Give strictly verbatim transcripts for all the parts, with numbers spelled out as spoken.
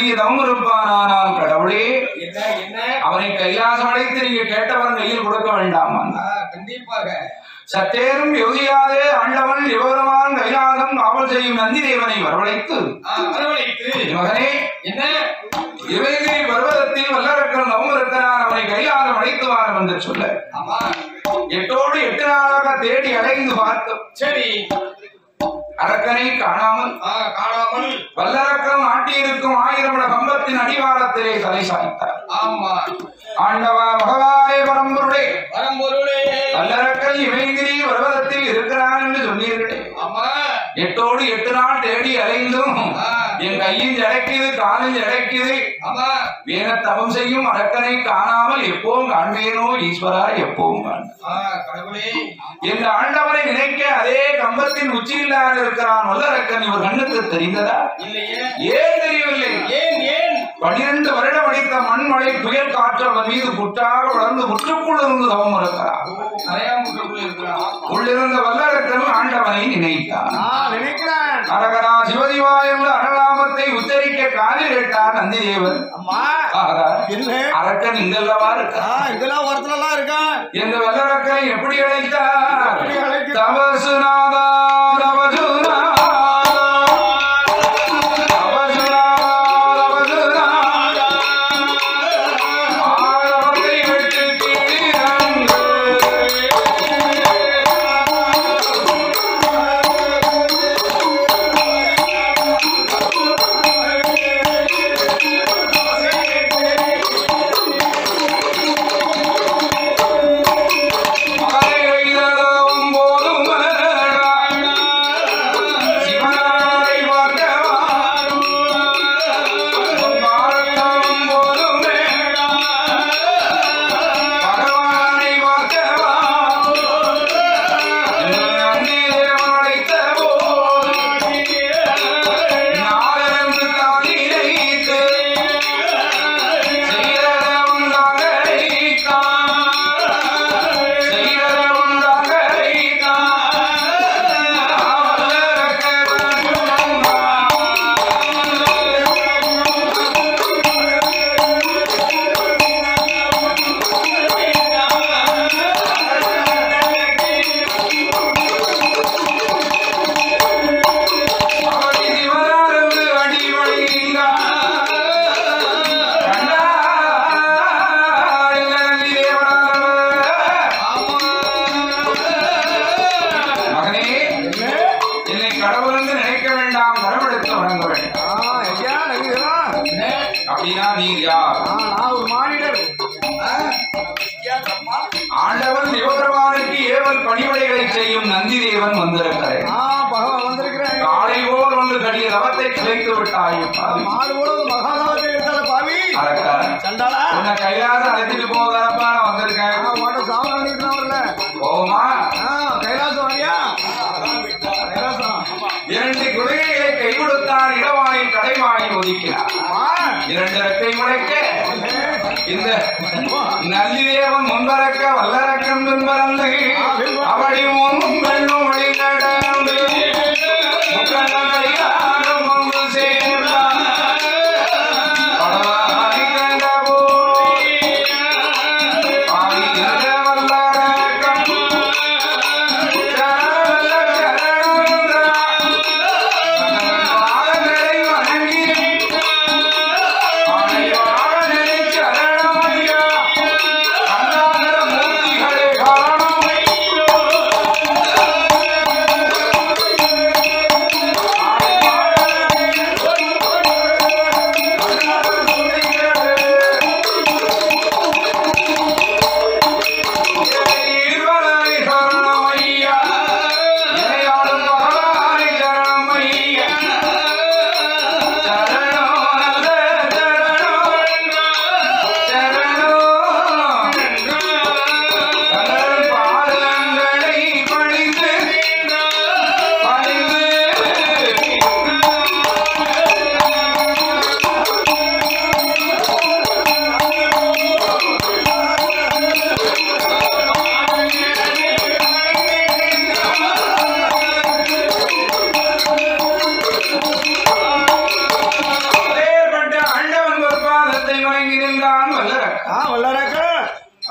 வேண்டிய தவம் இருப்பானால் கடவுளே அவனை கைலாசம் அழைத்து நீங்க கேட்டவன் கையில் கொடுக்க வேண்டாமா? கண்டிப்பாக சற்றேரும் யோசியாதே ஆண்டவன் யுவருமான் கைலாசம் காவல் செய்யும் நந்தி தேவனை வரவழைத்து மகனே என்ன இவகிரி பர்வதத்தில் வல்லரக்கன் தவம் இருக்கிறான், அவனை கைலாசம் அழைத்து வாரம் என்று சொல்ல எட்டோடு எட்டு நாளாக தேடி அலைந்து பார்த்தோம். சரி அரக்கனை காணாமல் காணாமல் வல்லரக்கம் ஆட்டியிருக்கும் ஆயிரம் கம்பத்தின் அடிவாரத்திலே தலை சாய்த்தார். ஆமா ஆண்டவா பகவானே பரம்பொருளே பரம்பொருளே வல்லரக்கன் இமயகிரி பர்வதத்தில் இருக்கிறான் என்று சொன்னீர்களே. ஆமா எட்டோடு எட்டு நாள் தேடி அலைந்தும் என் கையின் ஜடைக்குது காலில் ஜடைக்குது வீண தவம் செய்யும் அரக்கனை காணாமல் எப்பவும் காண்பேனோ ஈஸ்வரா, எப்பவும் கடவுளே என்ற ஆண்டவனை நினைக்க அதே கம்பத்தின் உச்சியில்லாத இருக்கிறான் வல்லரக்கன். இவர் கண்ணுக்கு தெரிந்ததா? இல்லையே. ஏன் தெரியவில்லை? ஏன் ஏன் பனிரெண்டு வருடம் அடித்த மண்மழை புயல் காற்று அவன் மீது புற்றாக வளர்ந்து முற்றுக்குள் இருந்து தவம் இருக்கிறார். உள்ளிருந்த வல்லரக்கன் ஆண்டவனை நினைத்தார். அரகரா சிவதிவா என்ற அனலாமத்தை உச்சரிக்க காலில் கேட்டார் நந்தி தேவர். அரக்கன் இங்கெல்லவா இருக்கா? இந்த வல்லரக்கனை எப்படி அழைத்தார்? தவசுநாதா தவசுநாதா ஆண்டவன் சிவபெருமானுக்கு ஏவல் பணிவிடைகளை செய்யும் நந்தி தேவன் வந்திருக்கிறேன். காலை போல் ஒன்று கடிய ரவத்தை கிளைத்து விட்டாய். உன்னை கைலாச அழைத்துட்டு போகிறப்ப நான் வந்திருக்கேன். போமா இரண்டு குதிரைகளை கை கொடுத்தார். இடவாயை கடைவாயை ஒதுக்கினார். இரண்டு ரெட்டை முளைக்க இந்த நந்திதேவன் முன்பறக்க வல்லரக்கம் பின்பறந்து அவளி முன் பெண்ணும் வழி நடந்து வந்து சேர்ந்தார்.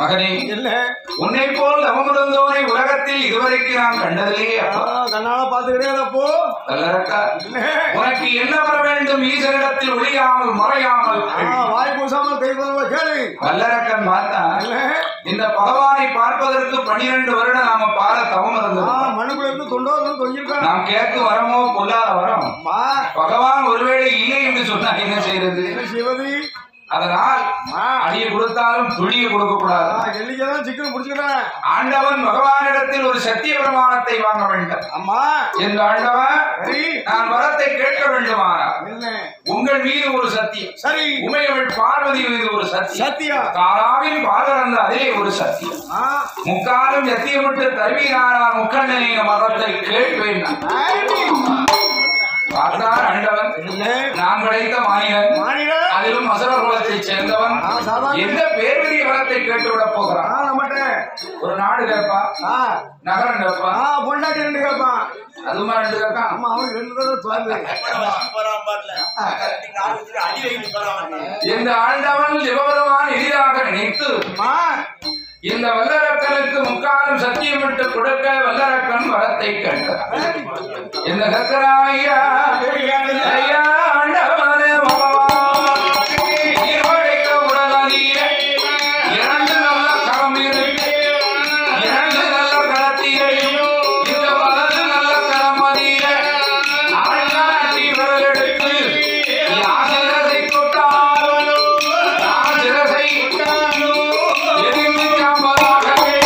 மகனே என்ன உன்னை போல் தவமிருந்தோனை உலகத்தில் இதுவரைக்கு நான் கண்டதில்லையே கண்ணால பாத்துக்கிறேன் அப்போ வல்லரக்கா உனக்கு என்ன வர வேண்டும் ஈசனிடத்தில் ஒளியாமல் மறையாமல் வாய் பூசாமல் கை கேளு வல்லரக்கன் பார்த்தா இந்த பகவானை பார்ப்பதற்கு பனிரெண்டு வருடம் நாம பார தவம் இருந்தோம் மண்ணுக்குள்ள இருந்து தொண்டோ தொங்கிருக்கோம் நாம் கேட்கும் வரமோ பொல்லாத வரம் பகவான் ஒருவேளை இல்லை என்று சொன்னா என்ன செய்யறது சிவதி அதனால் அடியை கொடுத்தாலும் துளியை கொடுக்க கூடாது எல்லிக்கதான் சிக்கன் முடிச்சுக்கிறேன் ஆண்டவன் பகவானிடத்தில் ஒரு சத்திய பிரமாணத்தை வாங்க வேண்டும் அம்மா என்று ஆண்டவன் நான் வரத்தை கேட்க வேண்டுமானால் உங்கள் மீது ஒரு சத்தியம் சரி உமையவள் பார்வதி மீது ஒரு சத்தியம் சத்தியம் காராவின் பாதரந்த அதே ஒரு சத்தியம் முக்காலும் சத்தியமிட்டு தருவீனாரா முக்கண்ணனை மரத்தை கேட்பேன் பார்த்தார் ஆண்டவன் நான் கிடைத்த மாநிலன் அதிலும் அசுர குலத்தை சேர்ந்தவன் எந்த பேர்வெளி வளத்தை கேட்டு விட போகிறான் ஒரு நாடு கேட்பா நகரம் கேட்பா பொண்டாட்டி ரெண்டு கேட்பான் அதுமா ரெண்டு கேட்பான் ஆமா அவனுக்கு ரெண்டு இந்த ஆண்டவன் சிவபெருமான் எளிதாக நினைத்து இந்த வல்லரக்கனுக்கு முக்காலும் சத்தியமிட்டு கொடுக்க வல்லரக்கன் வரத்தை கேட்கிறார் இந்த கக்கராயா ஐயா ஆண்டவனே பகவான் ஈர்வழைக்க உடலிய இரண்டு நல்ல கரம் இருக்கு இரண்டு நல்ல கரத்திலையும் இந்த வலது நல்ல கரமதிய ஆழ்நாட்டி விரலெடுத்து யாசிரசை கொட்டாலும் யாசிரசை எரிந்து சாம்பலாக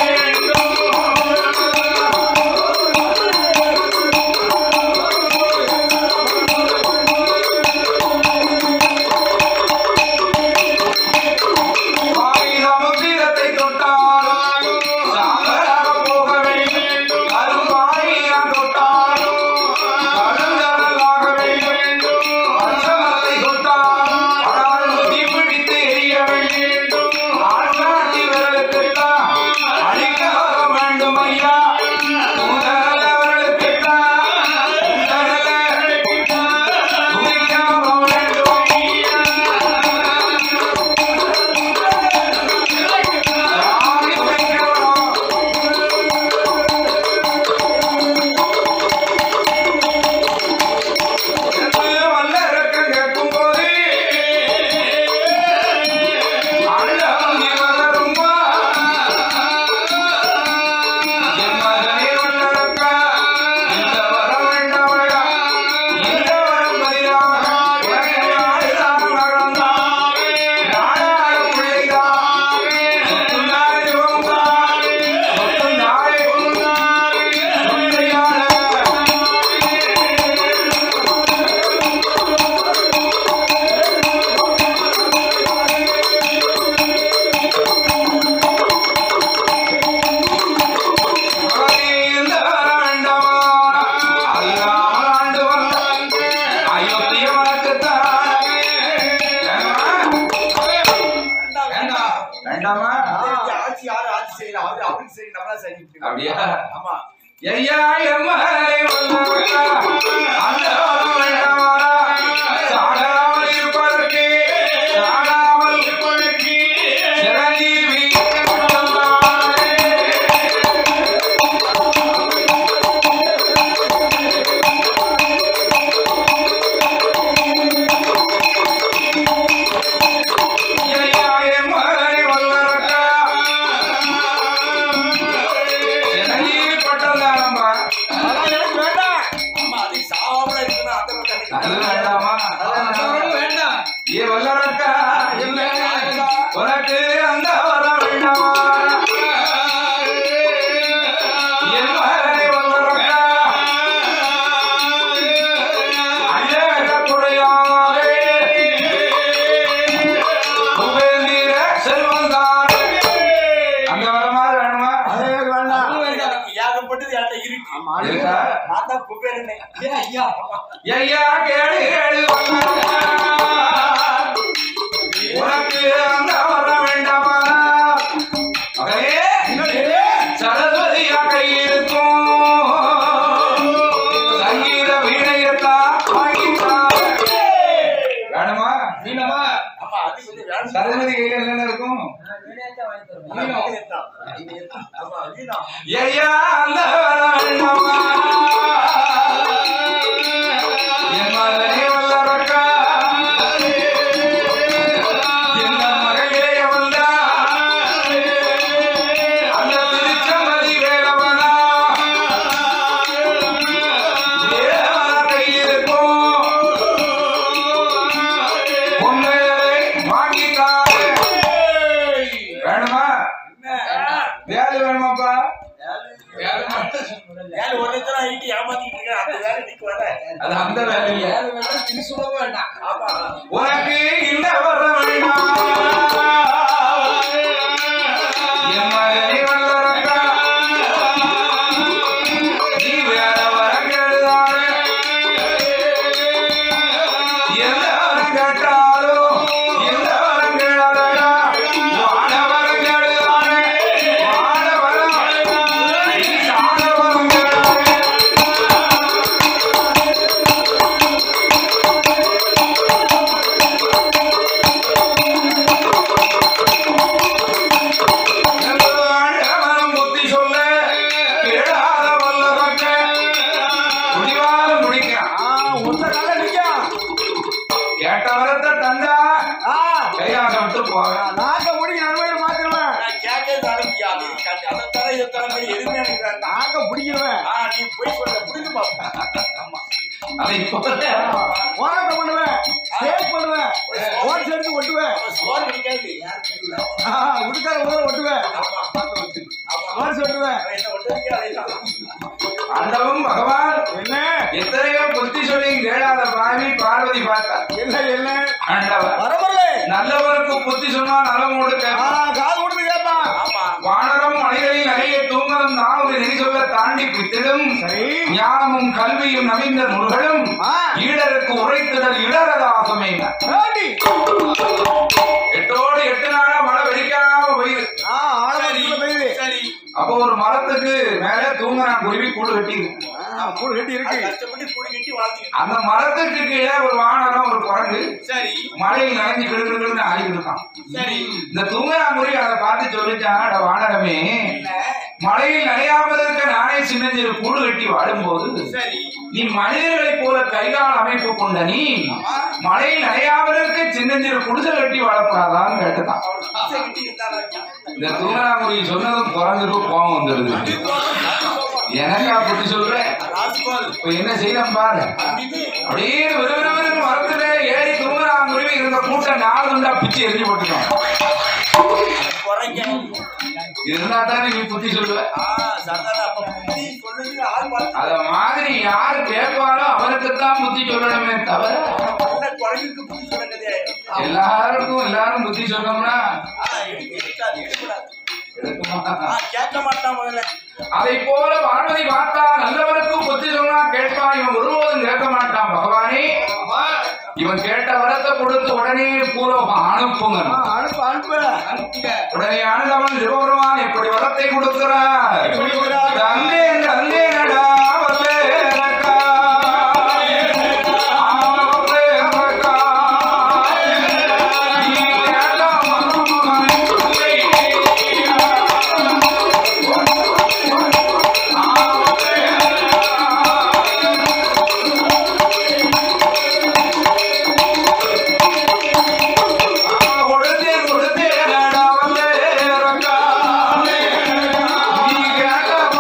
அப்படியா ஆமா ஐயா எம்மலை வல்லவா அந்த வரவேண்டவரா சாகாமல் இருப்பதற்கு சாகாமல் இருப்பதற்கு சிரஞ்சீவி உனக்கு அந்த வர வேண்டாமா என் மகனை வல்லரக்கா அழக குறையாவே உபேந்திர செல்வந்தார் அந்த வர மாதிரி வேணுமா அதே வேண்டாம் ஏகப்பட்டது என்கிட்ட இருக்கு இருக்கா நான் தான் குபேரனே ஐயா ஐயா கேளு கேளு உனக்கு அந்த வர வேண்டாமா சரஸ்வதியாக இருக்கும் சங்கீத வீணையத்தான் வேணுமா வீணமா ஆமா அது வந்து சரஸ்வதி கையில என்ன இருக்கும் ஐயா அந்த வேணாமா என் மகனே வல்லரக்கா என் மகளே வந்தா அந்த திருச்சமதி வேலவனா ஏவன கையிருக்கும் உண்மையை வாங்கிக்காரு வேணுமா வேலை வேணுமாப்பா அது அந்த வேலையில உனக்கு இல்ல வர வேண்டாம் என் மகனே வல்லரக்கா நீ வேற வர கேடுதானே எந்த வரம் கேட்டாலும் எந்த வரம் கேளாதடா வாழ வர கேடுதானே வாழ வரம் நீ சாண வரம் கேளாதே ஆண்டவனம் புத்தி சொல்ல கேளாத வல்லரக்க முடிவாரம் முடிக்கிறான் ஒத்த கால நிக்கா கேட்ட வரத்தை தந்தா கைலாசம் விட்டு போக நாக்க முடிக்க நன்மையை மாத்திருவேன் நாக்க பிடிக்கிறவன் அதை இப்போ போராட்டம் பண்ணுவேன் சேவ் பண்ணுவேன் ஓட்ஸ் எடுத்து ஒட்டுவேன் உடுக்கார முதல்ல ஒட்டுவேன் ஓட்ஸ் ஒட்டுவேன் ஆண்டவன் பகவான் என்ன எத்தனையோ புத்தி சொல்லி கேளாத பாவி பார்வதி பார்த்தா என்ன என்ன ஆண்டவன் வரமுறை நல்லவருக்கு புத்தி சொன்னா நலம் கொடுக்க காது கொடுத்து கேட்பான் வானரம் மனிதனில் நிறைய தூங்கலும் நான் ஒரு நெறி சொல்ல தாண்டி பித்திடும் சரி ஞானமும் கல்வியும் நவீன நூல்களும் ஈடருக்கு உரைத்துடல் இடரதாகுமே ஏண்டி? எட்டோடு எட்டு நாளா மழை வெடிக்காம போயிரு ஆ, ஆழமா பெய்யுது. அப்போ ஒரு மரத்துக்கு மேல தூங்குறான் குருவி கூடு கட்டிது ஆ, கூடு கட்டி இருக்கு அந்த மரத்துக்கு கீழே ஒரு வானரம் ஒரு குரங்கு மழையில் நனைஞ்சு கிடுக்கிடுன்னு ஆகிட்டு இருக்கான் இந்த தூங்குறான் குருவி அதை பார்த்து சொல்லிச்சான் அட வானரமே மழையில் நனையாமதற்கு நானே சின்னஞ்சிறு கூடு கட்டி வாடும்போது நீ மனிதர்களைப் போல கைகால் அமைப்பு கொண்ட நீ மழையில் நனையாமதற்கு சின்னஞ்சிறு குடிசை கட்டி வாழப்படாதான்னு கேட்டுதான் இந்த தூங்கராங்குடி சொன்னதும் குறைஞ்சது கோபம் வந்துடுது எனக்கா புத்தி சொல்றேன் இப்ப என்ன செய்யலாம் பாரு அப்படியே விறுவிறுவிறு மரத்துல ஏறி தூங்கராங்குருவி இருந்த கூட்டம் நாலு துண்டா பிச்சு எரிஞ்சு போட்டுட்டோம் இருந்தா தானே நீ புத்தி சொல்லுவ அத மாதிரி யாரு கேட்பாரோ அவருக்குத்தான் புத்தி சொல்லணுமே தவிர எல்லாருக்கும் எல்லாரும் புத்தி சொன்னோம்னா அதை போல பார்வதி பார்த்தா நல்லவருக்கும் புத்தி சொன்னா கேட்பான் இவன் ஒருபோதும் கேட்க மாட்டான் பகவானே இவன் கேட்ட வரத்தை கொடுத்து உடனே பூலோகம் அனுப்புங்க அனுப்பு அனுப்பு உடனே ஆண்டவன் சிவபெருமான் இப்படி வரத்தை கொடுக்கிறார் அங்கே அங்கே நடா வல்லே எனக்கா கொடுத்தே கொடுத்தே நடா வல்லே எனக்கா நீ கேட்ட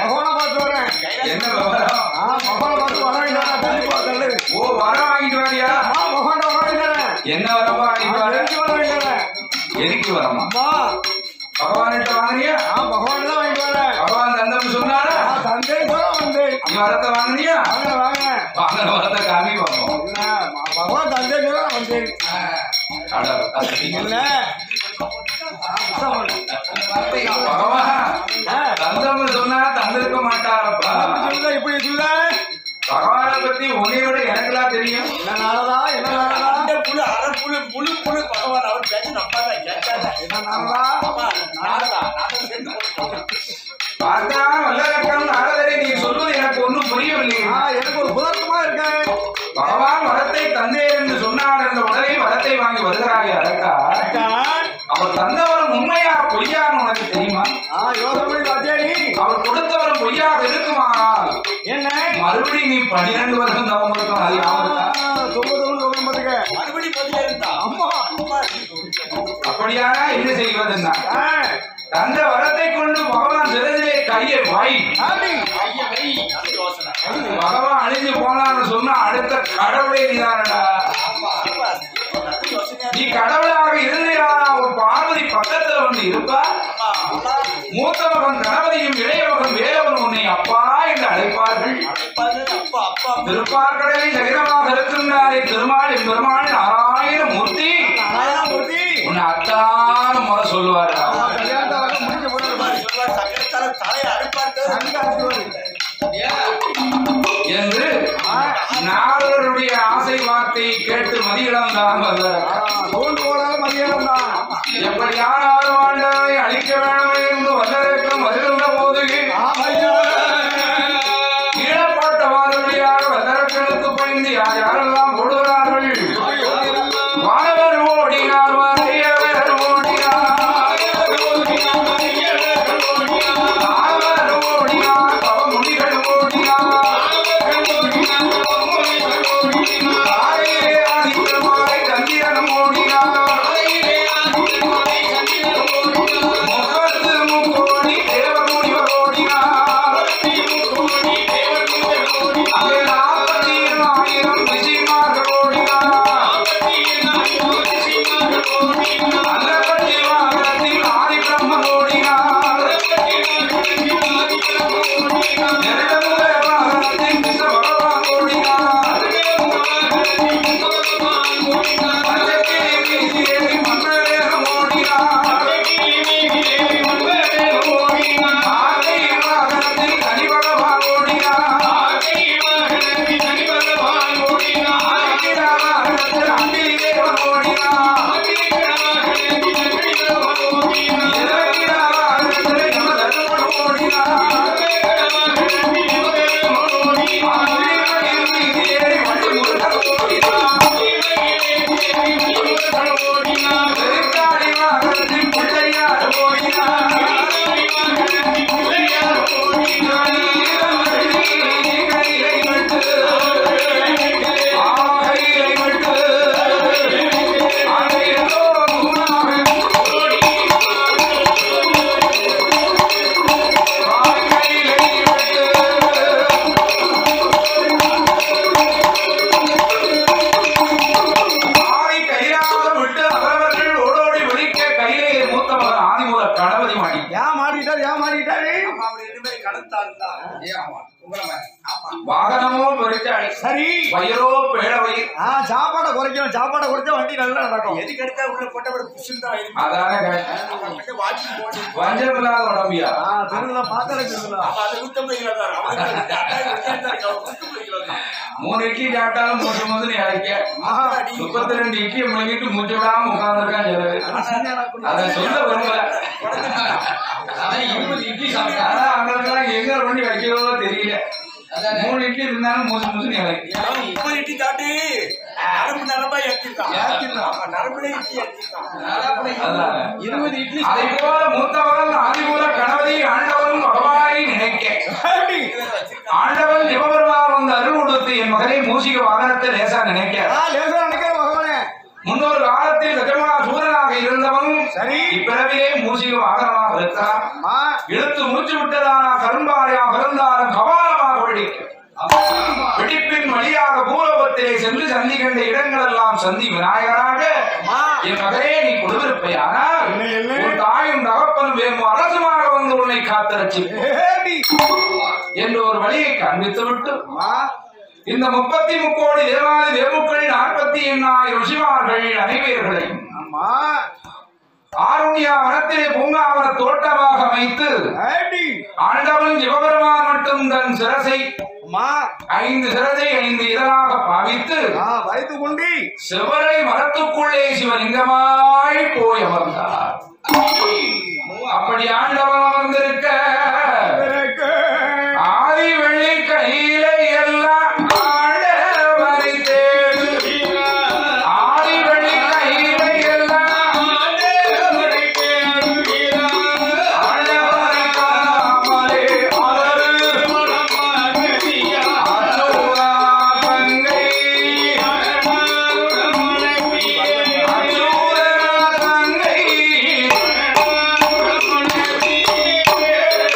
பகவானை பார்த்து வரேன். என்ன விவரம்? ஆ, பகவானை பார்த்து வர வேண்டாம். தெரிஞ்சு பார்த்தது. ஓ வரம் வாங்கிட்டு வரியா? ஆ, பகவானை வர வேண்டாம். என்ன வரமா வாங்கிட்டு வர? தெரிஞ்சு வர வேண்டாம். எதுக்கு வரமா? அம்மா, பகவான்கிட்ட வாங்கினியா? ஆ, பகவான் தான் வாங்கிட்டு வரேன். பகவான் தந்தம்னு சொன்னாரா? ஆ, தந்தை கூட வந்து. நீ வரத்தை வாங்கினியா? வாங்க, வாங்க. வாங்கின வரத்தை காமி பார்ப்போம். இல்ல, பகவான் தந்தை கூட வந்து. இல்ல. பகவான் தந்தம்னு சொன்னா தந்திருக்க மாட்டாரப்பா. சொல்ல, இப்படி சொல்ல. பகவானை பத்தி உன்னை விட எனக்குலாம் தெரியும். என்ன நாளதா, என்ன நாளதா, அந்த புழு அரை புழு முழு புழு பகவான் அவர் பேச்சு நம்ம தான் கேட்டாங்க. என்ன நாளதா. ஆமா, நாரதா, நாரதா சேர்ந்து போட்டோம். பார்த்தா வல்லரக்கன் நாரதரை நீ சொல்வது எனக்கு ஒன்றும் புரியவில்லை. ஆ, எனக்கு ஒரு புதர்த்தமா இருக்கேன். பகவான் வரத்தை தந்தேன் என்று சொன்னார் என்ற உடனே வரத்தை வாங்கி வருகிறாய் அரக்கா. அவர் தந்தவரும் உண்மையா பொய்யான்னு உனக்கு தெரியுமா? ஆ, யோசனை பண்ணி பாத்தியாடி. அவர் கொடுத்தவரும் பொய்யாக இருக்குமானால் என்ன மறுபடியும் நீ பன்னிரண்டு வருஷம் தவம் இருக்கும். அது யாருக்கா? தொண்ணூறு தொண்ணூறு பாத்துக்க. மறுபடி பதில இருந்தா அம்மா, அம்மா அப்படியானா என்ன செய்வதுன்னா ஆ, தந்த வரத்தை கொண்டு பகவான் சிறதிலே கையை வாய். ஆண்டி. ஐயா வை நல்ல யோசனை. பகவான் அழிஞ்சு போனான்னு சொன்னா அடுத்த கடவுளே நீதானடா. ஆமா ஆமா நல்ல யோசனை. நீ கடவுளாக இருந்தியா ஒரு பார்வதி பக்கத்துல வந்து இருப்பா. ஆமா மூத்த மகன் கணபதியும் இளைய மகன் வேலவன் உன்னை அப்பா என்று அழைப்பார்கள். அப்பா அப்பா திருப்பார்கடலில் சகிரமாக இருக்கின்றாரே திருமால் பெருமாள் நாராயண மூர்த்தி நாராயணமூர்த்தி. உன்னை அத்தான முறை சொல்லுவார். ஆ, கல்யாணத்தை வர முடிஞ்ச போறாரு. சொல்வார் சக்கரத்தால தலையை அடிப்பார்த்து. அங்க அடிச்சுவாரு. என்று நாரதருடைய ஆசை வார்த்தையை கேட்டு மதியிடம்தான் வந்தார். தோல் போடாத மதியம் தான். எப்படியானாலும் ஆண்டவரை அழிக்க வேண்டும் என்று வல்லரக்கம் வருகின்ற போது ஈழப்பட்டவாறுடையாக வல்லரக்கனுக்கு பயந்து யார் யாரெல்லாம் ஓடுகிறார்கள். வானவர் ஓடினார், வரையவர் ஓடினார், ஆவர் ஓடினார், பவமுனிகள் ஓடினார், ஆரையிலே ஆதித்தமாய் சந்திரன் ஓடினார், முகத்து முக்கோடி தேவமுனிவர் ஓடினார், அங்கே நாற்பத்தி ஆயிரம் ரிஷிமார்கள் ஓடினார், அல்லபடி வாகனத்தில் ஆதி பிரம்மன் ஓடினார், நெருடமுக வாகனத்தில் கிருஷ்ண பகவான் ஓடினார், பஞ்சக்கிளி வீதியில் மன்னவேகம் ஓடினார், ஆகை வாகனத்தில் கனி பகவான் ஓடினார், ஆதிக்கிரா வாகனத்தில் அம்பிகை தேவன் ஓடினார், இறக்கிரா வாகனத்தில் யம தர்மன் ஓடினார், ஆதிமயில் மீது ஏறி வண்டி முருகன் ஓடினார், பெருக்காளி வாகனத்தில் பிள்ளையார் ஓடினார், கையிலை விட்டு ஆகையிலை விட்டு அனைத்தோ மூணாக ஆகையிலை விட்டு ஆதி கைலாசம் விட்டு அவரவர்கள் ஓடோடி ஒலிக்க கையிலே மூத்த மகன் ஆதிமூல கணபதி மாடி ஏன் மாட்டிட்டாரு, ஏன் மாட்டிட்டாரு. அப்படி ரெண்டு பேரும் கடத்தாருந்தா. வாகனமோ பெருச்சாளி சரி. வயிறோ பேழவயிர். ஆ, சாப்பாடை குறைக்கணும். சாப்பாடை குறைச்சா வண்டி நல்லா நடக்கும். எதுக்கு எடுத்தா உள்ள போட்டவர் புஷன் தான் இருக்கு. அதானே வாட்சி போட்டு வஞ்சம் இல்லாத உடம்பியா. ஆ, திருவிழா பார்த்தாலே திருவிழா. ஆமா அது நூத்தம்பது கிலோ தான். அவனுக்கு அட்டாய் வித்தியாசம் இருக்கு. அவர் நூத்தம்பது கிலோ தான். மூணு இட்லி சாப்பிட்டாலும் மூச்சு மூச்சு நீ அழைக்க ஆஹா, முப்பத்தி ரெண்டு இட்லியை முழுங்கிட்டு மூச்சு விடாம உட்கார்ந்துருக்கான் சிலரு. அதை சொல்ல விரும்பல. அதான் இருபது இட்லி சாப்பிட்டா அவங்களுக்கெல்லாம் எங்க வண்டி வைக்கிறதோ தெரியல. மூணு இட்லி இருந்தாலும் மூச்சு மூச்சு நீ அழைக்க. அவன் முப்பது இட்லி சாப்பிட்டு நரம்பு நரம்பா ஏற்றிருக்கான். ஆமா, நரம்புல இட்லி ஏற்றிருக்கான். இருபது இட்லி. அதை போல மூத்தவன் ஆதிமூல கணபதி ஆண்டவனும் பகவானை நினைக்க ஆண்டவன் சிவபெருமான் வந்து அருள் கொடுத்து என் மகனை மூசிக வாகனத்தை லேசா நினைக்க ஆ, லேசா நினைக்கிற பகவானே. முன்னொரு காலத்தில் கஜமா சூரனாக இருந்தவன் சரி இப்பிறவிலே மூசிக வாகனமாக இருக்கிறான். இழுத்து மூச்சு விட்டதானா கரும்பாறையாக இருந்தாலும் கபாலமாக வெடிக்க வெடிப்பின் வழியாக பூலோகத்திலே சென்று சந்தி கண்ட இடங்கள் எல்லாம் சந்தி விநாயகராக என் மகனே நீ கொடுத்திருப்பை. ஆனால் உன் தாயும் தகப்பனும் வேறு அரசுமாக வந்து உன்னை காத்திரட்சி என்று ஒரு வழியை காண்பித்து விட்டு இந்த முப்பத்தி முக்கோடி தேவாலய தேவுக்கள் நாற்பத்தி எண்ணாயிரம் ரிஷிமார்கள் அனைவர்களையும் ஆருண்யா வனத்திலே பூங்காவன தோட்டமாக அமைத்து ஆண்டவன் சிவபெருமான் மட்டும் தன் சிரசை ஐந்து சிரசை ஐந்து இதழாக பாவித்து வைத்துக் கொண்டு சிவரை மரத்துக்குள்ளே சிவலிங்கமாய் போய் அமர்ந்தார். அப்படி ஆண்டவன் அமர்ந்திருக்க ஆதி வெள்ளி கையில எல்லாம் ஆண்டவனை தேடு. ஆதி வெள்ளி கையில எல்லாம் ஆண்டவனை தேடு. ஆண்டவனை காணாமலே அலறு அச்சுதா தங்கை அச்சுதா தங்கை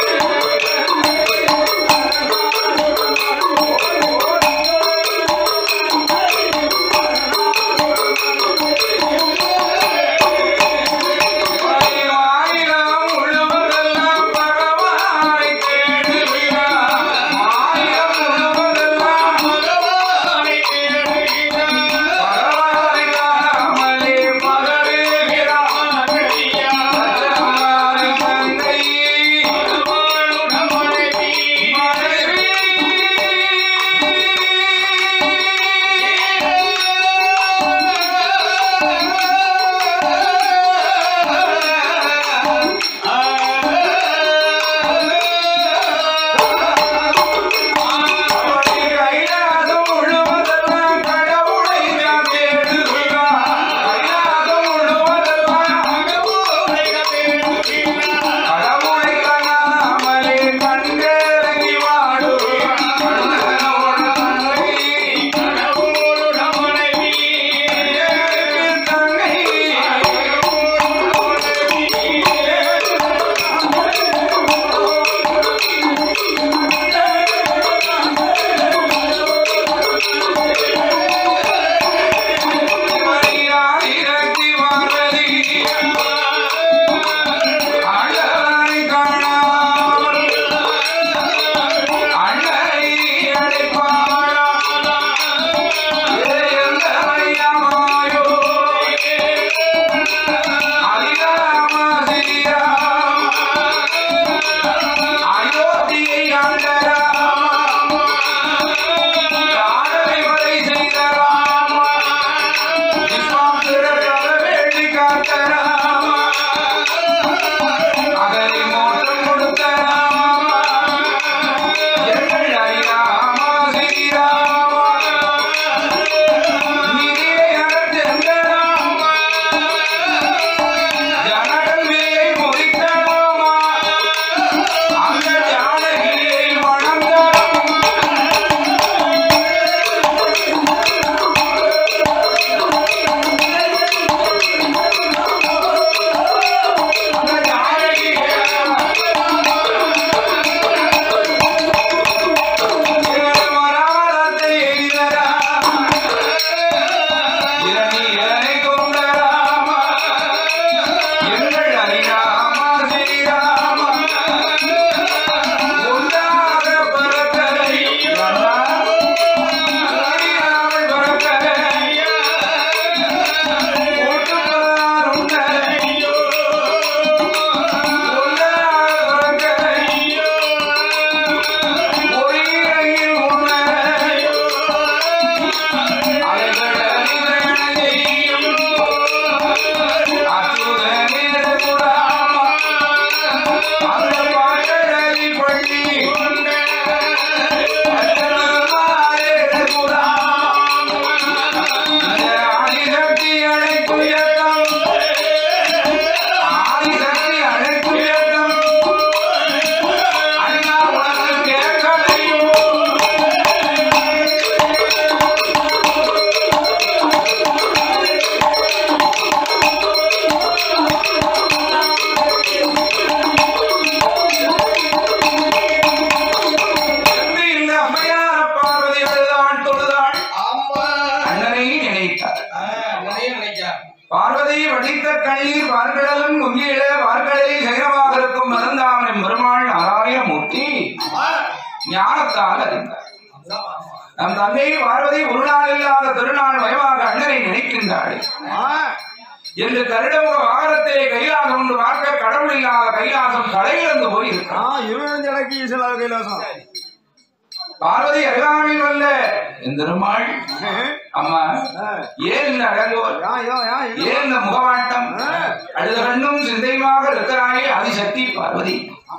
பார்வதி வடித்த கண்ணீர் பார்க்கடலும் முங்கியிட பார்க்கடலில் சைரமாக இருக்கும் மருந்தாமனின் பெருமாள் நாராயணமூர்த்தி ஞானத்தால் அறிந்தார். நம் தந்தை பார்வதி ஒரு நாள் இல்லாத திருநாள் மயமாக அண்ணனை நினைக்கின்றாள் என்று கருடமுக வாகனத்திலே கைலாசம் ஒன்று பார்க்க கடவுள் இல்லாத கைலாசம் கடையிலிருந்து போயிருக்கிறார். பார்வதி அருகாமையில் வல்ல இந்த பெருமாள் அம்மா ஏன் இந்த அழகோர் ஏன் இந்த முகவாட்டம் அழுத கண்ணும் சிந்தையுமாக இருக்கிறாயே அதிசக்தி பார்வதி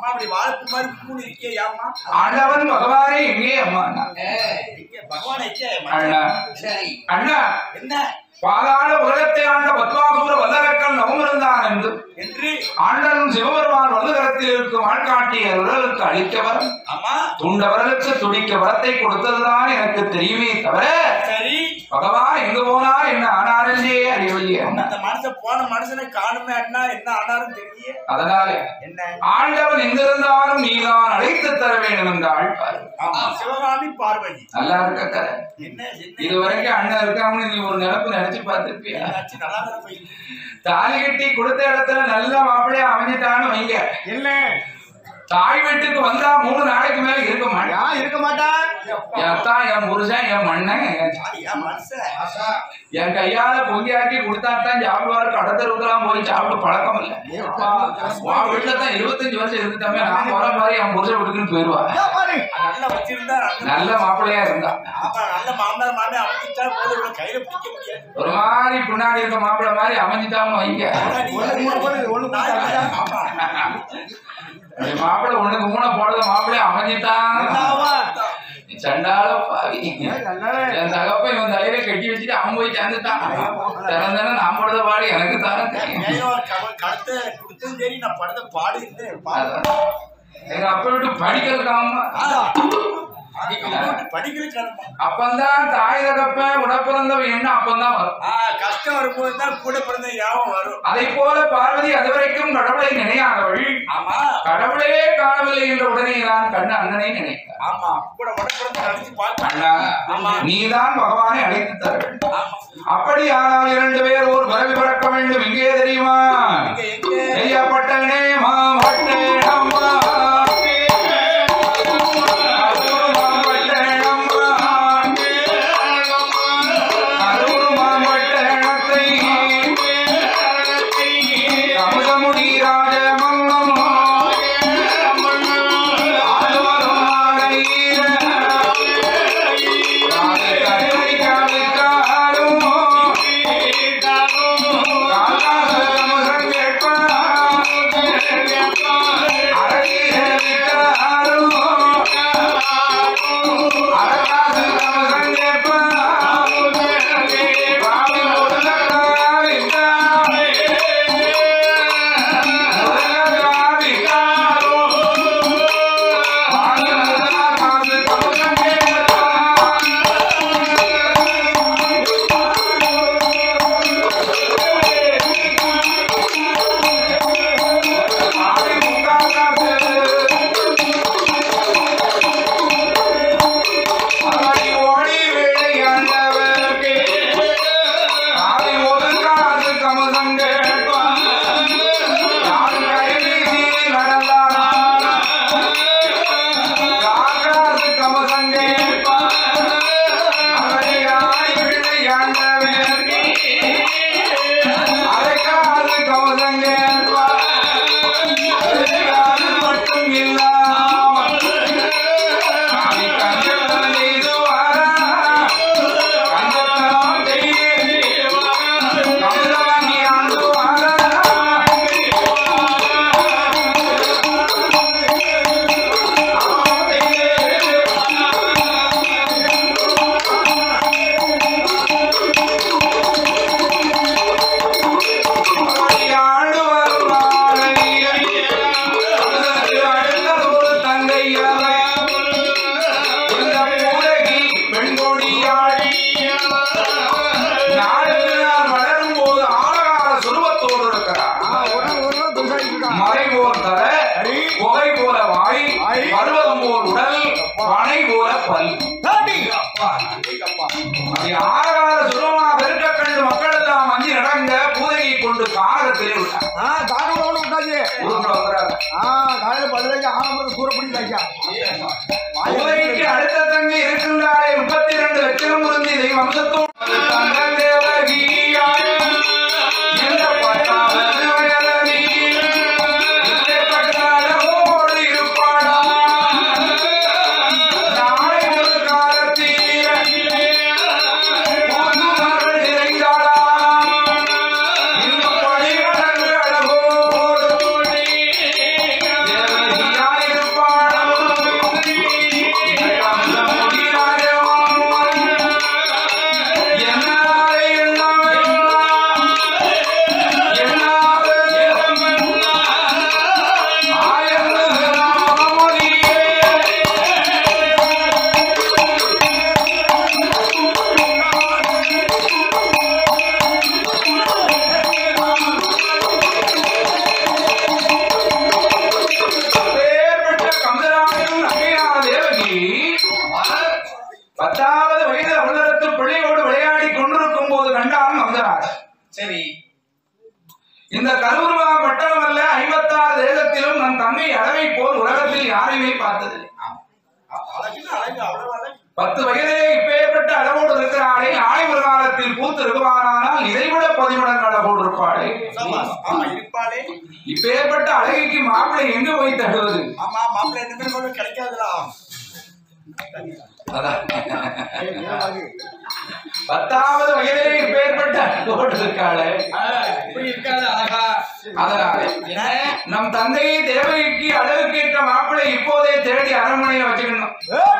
ஆண்டவன் பகவானே எங்கே அம்மா அண்ணா அண்ணா என்ன பாதாள உலகத்தை ஆண்ட பத்மாசூர வல்லரக்கன் நவமிருந்தான் என்று ஆண்டனும் சிவபெருமான் வல்லுகரத்தில் இருக்கும் ஆட்காட்டிய உடலுக்கு அளித்தவர் துண்டவர்களுக்கு துடிக்க வரத்தை கொடுத்ததுதான் எனக்கு தெரியுமே தவிர பகவான் எங்க போனா என்ன ஆனாரே அறியவில்லையே. அந்த மனுஷன் போன மனுஷனை காணுமே அண்ணா என்ன ஆனாரும் தெரியல. அதனால என்ன ஆண்டவன் எங்கிருந்தாலும் நீதான் அழைத்து தர வேண்டும் என்றாள் சிவகாமி பார்வதி. நல்லா இருக்க இதுவரைக்கும் அண்ணன் இருக்காமனு நீ ஒரு நினைப்பு நினைச்சு பார்த்திருப்பியா? தாலி கட்டி கொடுத்த இடத்துல நல்ல மாப்பிள்ளையா அமைஞ்சிட்டான்னு வைங்க, இல்ல தாய் வீட்டுக்கு வந்தா மூணு நாளைக்கு மேல இருக்க மாட்டா இருக்க மாட்டான் என் புருஷன் என் மண்ணன் என் கையால பொங்கியாக்கி கொடுத்தாத்தான் சாப்பிடுவாரு. கடத்தருக்கெல்லாம் போய் சாப்பிட்டு பழக்கம் இல்ல. உன் வீட்டுல தான் இருபத்தஞ்சு வருஷம் இருந்துட்டாமே நான் போற மாதிரி என் புருஷன் வீட்டுக்குன்னு போயிருவா. நல்ல மாப்பிள்ளையா இருந்தா ஒரு மாதிரி பின்னாடி இருக்க மாப்பிள்ளை மாதிரி அமைஞ்சிட்டான்னு வைங்க. மாப்பிள்ளை ஒண்ணுக்கு மூணை போடுறது மாப்பிள்ளைய அமைஞ்சிட்டான் சண்டால பாவி. என் தகப்ப இவன் தலையில கட்டி வச்சுட்டு அவன் போய் சேர்ந்துட்டான். திறந்தானே நான் படுத்த பாடு எனக்கு தானே எங்க அப்பா விட்டு படிக்கிறதுக்காம அப்பந்தான் தாய் தகப்ப உடப்பிறந்தவன் என்ன அப்பந்தான் வரும். கஷ்டம் வரும்போதுதான் கூட பிறந்த யாவும் வரும். அதை போல பார்வதி அதுவரைக்கும் கடவுளை நினையாதவள். ஆமா கடவுளே காணவில்லை என்ற உடனே தான் கண்ண அண்ணனை நினைத்தார். ஆமா கூட உடப்பிறந்த அழைச்சு பார்க்க நீதான் பகவானை அழைத்து தர வேண்டும். அப்படி ஆனால் இரண்டு பேர் ஒரு பரவி பறக்க வேண்டும். எங்கே தெரியுமா? செய்யப்பட்டனே மாவட்டே அம்மா ஆரகால சுரமாக இருக்க கண்டு மக்கள் எல்லாம் அஞ்சி நடங்க வலுவைக்கு ஆனந்தம் கூறப்படுகிறாய்யா. உலகிற்கு அடுத்த தங்கி இருக்கின்றாரே முப்பத்தி இரண்டு லட்சம் முருந்தி தெய்வ வம்சத்தோடு தங்கள் தேவகியாய் இந்த பத்தாவது வயதனி பட்டாளோடு இருப்பாடா நாளை ஒரு காலத்தில் புதுமகள் நிறைந்தாளா இந்த படிகளங்கள் அழகோடு தேவகியாய் இருப்பாடா பத்தாவது வயது அவதரத்து பிள்ளையோடு விளையாடி கொண்டிருக்கும் போது கண்டான் வந்தனார். சரி, இந்த கருவுருவா பட்டணம் அல்ல ஐம்பத்தாறு தேசத்திலும் நம் தங்கை அழகை போல் உலகத்தில் யாரையுமே பார்த்ததில்லை. அழகுன்னு அழகு, அவ்வளவு அழகு. பத்து வயதிலே இப்பேற்பட்ட அளவோடு இருக்கிறாளே ஆணை ஒரு காலத்தில் பூத்து இருக்குவானால் இதைவிட பதிமடங்கு அளவோடு இருப்பாளே. ஆமா, இருப்பாளே. இப்பேற்பட்ட அழகிக்கு மாப்பிளை எங்க போய் தடுவது? ஆமா, மாப்பிள்ளை ரெண்டு பேரும் கொண்டு கிடைக்காதுலாம். பத்தாவது வயதிலே இப்பேற்பட்ட அளவோடு இருக்காளே, இப்படி இருக்காது அழகா. அதனாலே நம் தந்தையை தேவகிக்கு அழகுக்கேற்ற மாப்பிளை இப்போதே தேடி அரண்மனையை வச்சுக்கணும்.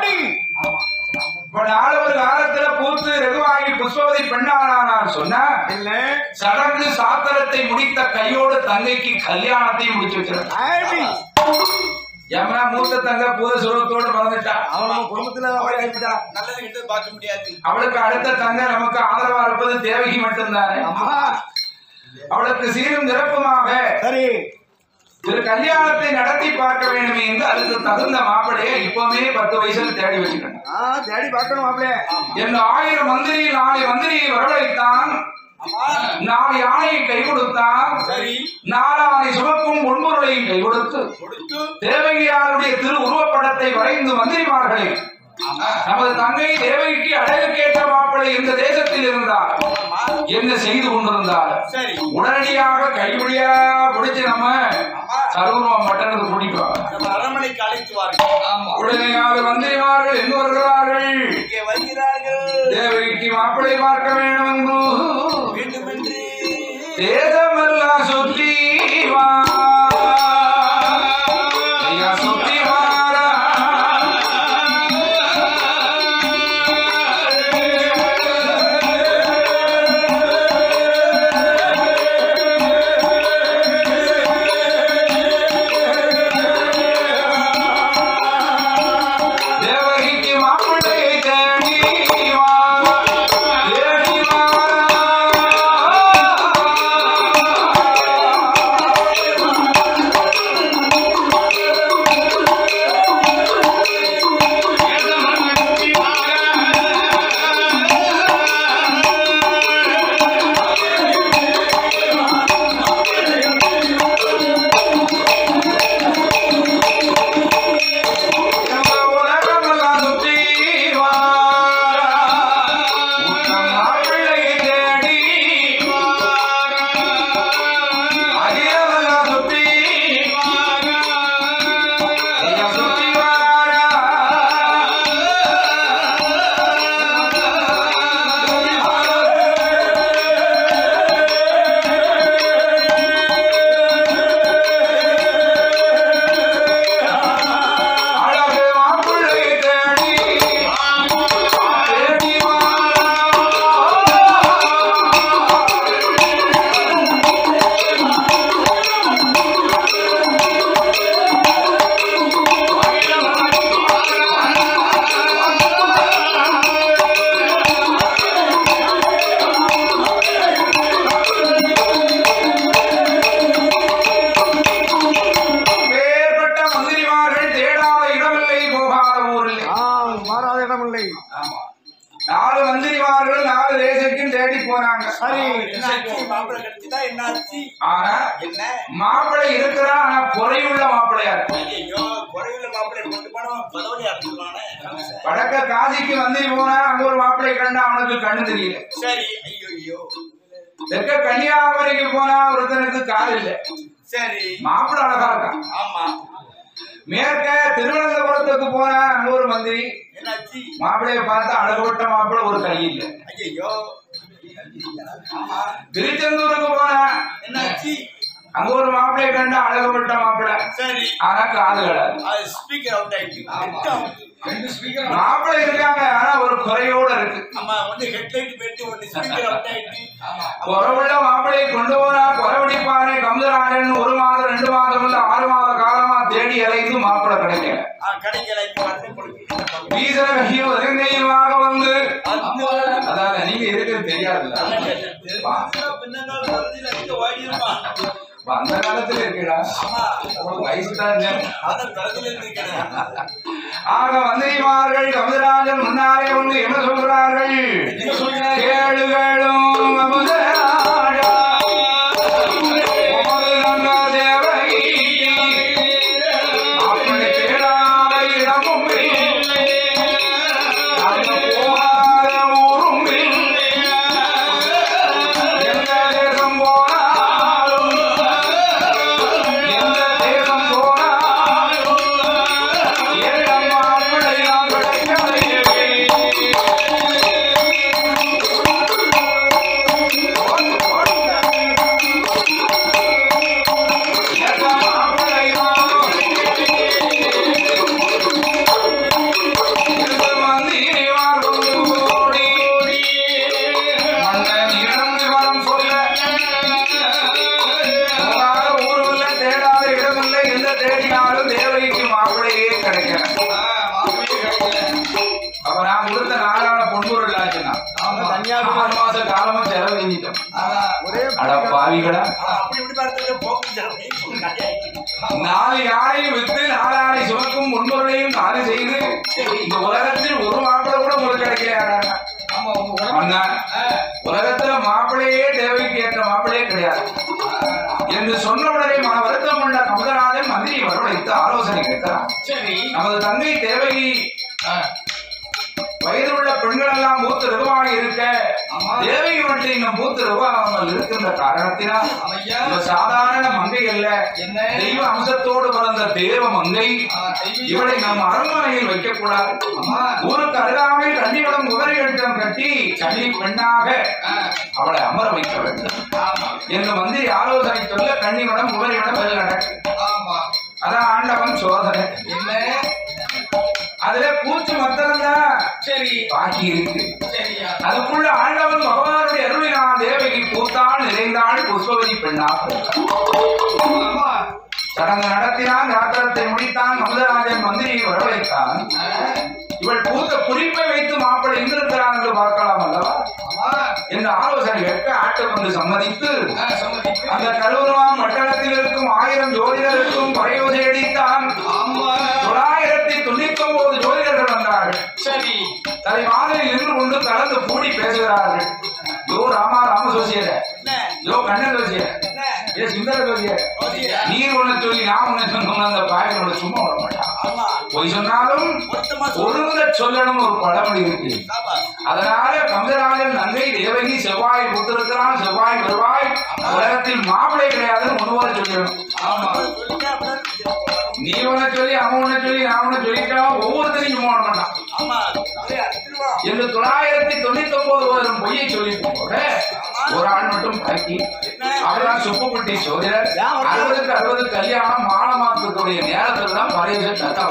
இப்ப நாலு ஒரு காலத்துல பூத்து ரெகுவாகி புஷ்பவதி பெண்ணானார் சொன்னா சடங்கு சாத்திரத்தை முடித்த கையோடு தங்கைக்கு கல்யாணத்தை முடிச்சு வச்சிருக்க. யமுனா மூத்த தங்க பூத சுரத்தோடு மறந்துட்டா. அவன் குடும்பத்துல நல்லது கிட்ட பார்க்க முடியாது. அவளுக்கு அடுத்த தங்க நமக்கு ஆதரவா இருப்பது தேவகி மட்டும்தானே. அவளுக்கு சீரும் நிரப்புமாக சரி திரு கல்யாணத்தை நடத்தி பார்க்க வேண்டுமே என்று அதுக்கு தகுந்த மாப்பிளையை இப்பவுமே பத்து வயசுல தேடி வச்சுக்கணும். தேடி பார்க்கணும் மாப்பிளைய. என் ஆயிரம் மந்திரி நாளை மந்திரியை வரவழைத்தான், நாலு யானையை கை கொடுத்தான், நாலானை சுமக்கும் பொன்பொருளையும் கை கொடுத்து தேவகியாருடைய திரு உருவப்படத்தை வரைந்து மந்திரிமார்களை நமது தங்கை தேவகிக்கு அழகுக்கேற்ற மாப்பிளை இந்த தேசத்தில் இருந்தார் என்ன செய்து கொண்டிருந்தார். உடனடியாக கைவிடியா பிடிச்சு நம்ம சர்வம் மட்டனது பிடிப்பாங்க. அரண்மனைக்கு அழைத்துவார்கள். உடனடியாக மந்திரிமார்கள் எங்கு வருகிறார்கள்? தேவகிக்கு மாப்பிளை பார்க்க வேண்டும் என்று தேசமெல்லாம் சுற்றி வா சுற்றி வாரா மாப்பிள்ளை போனாங்க. சரி மாப்பிள்ளை கிடைச்சுதான் என்ன ஆச்சு? ஆனா என்ன மாப்பிள்ளை இருக்கிறா, ஆனா குறையுள்ள மாப்பிள்ளையா இருக்கு. ஐயோ குறைவுள்ள மாப்பிள்ளை கொண்டு போனா பதவியா இருந்துருவானே. வடக்க காசிக்கு வந்து போனா அங்க ஒரு மாப்பிள்ளை கண்டா அவனுக்கு கண்ணு தெரியல. சரி ஐயோ ஐயோ தெற்க கன்னியாகுமரிக்கு போனா ஒருத்தனுக்கு கால் இல்ல. சரி மாப்பிள்ளை அழகா இருக்கான். ஆமா மேற்க திருவனந்தபுரத்துக்கு போனா அங்க ஒரு மந்திரி என்னாச்சு? மாப்பிள்ளைய பார்த்தா அழகுபட்ட மாப்பிள்ளை ஒரு கை இல்ல. ஐயோ ஆமா திருச்செந்தூருக்கு போனா என்னாச்சு? அங்க ஒரு மாப்பிள்ளைய கண்டா அழகுபட்ட மாப்பிள்ளை, சரி ஆனா காது கிடையாது. அது ஸ்பீக்கர் அவுட் ஆயிடுச்சு. மாப்பிள்ளை இருக்காங்க, ஆனா ஒரு குறையோட இருக்கு. ஆமா வந்து ஹெட்லைட் போயிட்டு ஒன்னு ஸ்பீக்கர் அவுட் ஆயிடுச்சு. குறவுள்ள மாப்பிள்ளையை கொண்டு போனா குறவடிப்பானே கம்சராஜன் ஒரு மாதம் ரெண்டு மாதம் வந்து ஆறு மாத காலமா தேடி அலைந்து மாப்பிள்ளை கிடைக்கல. கிடைக்கல. இப்ப வந்து கொடுத்து வீசரையும் இறங்கையுமாக வந்து அதாவது நீங்க இருக்கிறது தெரியாதுல்ல. பின்னாள் வருதில இங்க ஓடி இருப்பான். அந்த காலத்துல இருக்கா உங்களுக்கு வயசு தான். ஆக மந்திரிமார்கள் கமதராஜன் முன்னாலே வந்து என்ன சொல்கிறார்கள்? கேளு கேளும் அமுதராஜா தேவை அப்படி கேளாத இடமும் போகாத ஊரும் எந்த தேசம் போனாலும் எந்த தேசம் போனாலும் எல்லாம் மாப்பிள்ளையால் கிடைக்கவில்லை. நாலு யாரை வித்து நாலாரை சுமக்கும் முன்பொருளையும் காலி செய்து இந்த உலகத்தில் ஒரு மாப்பிள்ளை கூட உங்களுக்கு கிடைக்கல. உலகத்துல மாப்பிள்ளையே தேவைக்கு ஏற்ற மாப்பிள்ளையே கிடையாது என்று சொன்னவுடனே மன வருத்தம் கொண்ட கமதராஜன் மந்திரி வரவழைத்து ஆலோசனை கேட்கிறார். நமது தங்கை தேவகி வயது உள்ள பெண்கள் எல்லாம் மூத்த ரூபாக இருக்க தேவகி மட்டும் இன்னும் மூத்த ரூபாமல் இருக்கின்ற காரணத்தினால் சாதாரண மங்கை அல்ல, தெய்வ அம்சத்தோடு பிறந்த தேவ மங்கை. இவளை நம் அரண்மனையில் வைக்கக்கூடாது. ஊருக்கு அருகாமையில் கன்னிவடம் குதிரை கட்டம் கட்டி கன்னி பெண்ணாக அவளை அமர வைக்க வேண்டும் என்று மந்திரி ஆலோசனை சொல்ல கன்னிவடம் குதிரையிடம் வெள்ள நடக்கு. அதான் ஆண்டவன் சோதனை. அதுல பூச்சி மத்தம் தான் சரி பாக்கி இருக்கு. அதுக்குள்ள ஆண்டவன் பகவானுடைய அருளினால் தேவகி பூத்தாள் நிறைந்தாள் புஷ்பவதி பெண்ணாக சடங்கு நடத்தினான். யாத்திரத்தை முடித்தான். கமதராஜன் மந்திரியை வரவழைத்தான். இவள் பூத்த குறிப்பை வைத்து மாப்பிள்ளை எங்கிருக்கிறான் என்று பார்க்கலாம் அல்லவா என்று ஆலோசனை கேட்க ஆட்டர் கொண்டு சம்மதித்து அந்த கல்லூர்வான் மட்டணத்தில் இருக்கும் ஆயிரம் ஜோதிடருக்கும் பறையோதை அடித்தான். தொள்ளாயிரத்தி தொண்ணூத்தி ஒன்பது ஜோதிடர்கள் வந்தார்கள். சரி தலை வாதலில் நின்று கொண்டு கலந்து கூடி பேசுகிறார்கள். யோ ராமா ராம ஜோசியர, யோ கண்ணன் ஜோசியர, ஏ சுந்தர ஜோசியர, நீர் ஒண்ணு சொல்லி நான் ஒண்ணு சொன்னோம். அந்த பாயனோட சும்மா விட மாட்டான். பொய் சொன்னாலும் ஒழுங்க சொல்லணும் ஒரு பழமொழி இருக்கு. அதனால கமதராஜன் நங்கை தேவகி செவ்வாய் கொடுத்திருக்கிறான். செவ்வாய் வருவாய் உலகத்தில் மாப்பிள்ளை கிடையாதுன்னு ஒன்றுவாறு சொல்லிடணும். நீ ஒண்ணு சொல்லி அவன் ஒண்ணு சொல்லி நான் ஒண்ணு சொல்லிட்டா ஒவ்வொருத்தரையும் சும்மா விட மாட்டான் என்று தொள்ளாயிரத்தி தொண்ணூத்தி ஒன்பது வரும் பொய்யை சொல்லிட்டு போக ஒரு ஆள் மட்டும் பாக்கி அவர்தான் சுப்புக்குட்டி சோதரர். அறுபதுக்கு அறுபது கல்யாணம் மாலமாக்கக்கூடிய நேரத்தில் தான் பழைய கத்தா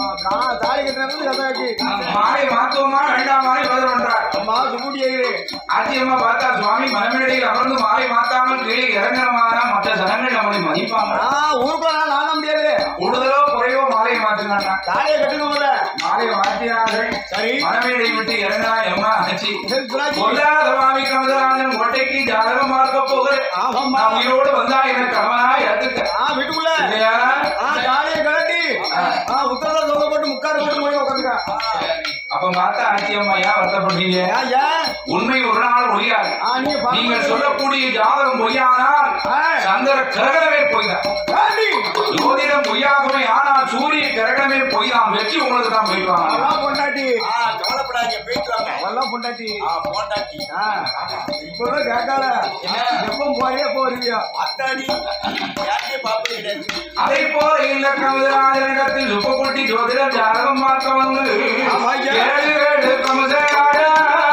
மாலை மாத்துவமா வேண்டாமாறு பதில் பண்றார். ஆச்சியம்மா பார்த்தா சுவாமி மனமேடையில் அமர்ந்து மாலை மாத்தாமல் கீழே இறங்குறமான மற்ற ஜனங்கள் நம்மளை மதிப்பாங்க. கூடுதலோ குறைவோ மாலையை மாற்றினாங்க. மாலையை மாற்றினார்கள். மனமேடை விட்டு இறங்கினா எம்மா ஆச்சு பொல்லாத சுவாமி கமதராஜன் கோட்டைக்கு ஜாதகம் பார்க்க போகிறேன். உயிரோடு வந்தா எனக்கு அவனா எடுத்துக்க வீட்டுக்குள்ள கலட்டி உத்தரவு போட்டு முக்காடு போட்டு போய் உட்காந்துக்க. அப்ப பார்த்தா ஆச்சியம்மா ஏன் வருத்தப்பட்டீங்க? உண்மை ஒரு நாள் ஒழியாது. நீங்க சொல்லக்கூடிய ஜாதகம் பொய்யானால் சந்திர கிரகணமே பொய்தான், ஜோதிடம் பொய்யாகவே ஆனால் சூரிய கிரகணமே பொய்தான். வெற்றி உங்களுக்கு தான் போயிட்டு வாங்க. பொண்டாட்டி கவலைப்படாதீங்க, போயிட்டு வாங்க. அதெல்லாம் பொண்டாட்டி பொண்டாட்டி இப்பதான் கேட்காத எப்பவும் போறே போறியா அத்தாடி யாருக்கே பாப்பே கிடையாது. அதை போல இந்த கமதராஜனிடத்தில் சுப்பக்குட்டி ஜோதிடம் ஜாதகம் பார்க்க வந்து ஏழு ஏழு கமதராஜா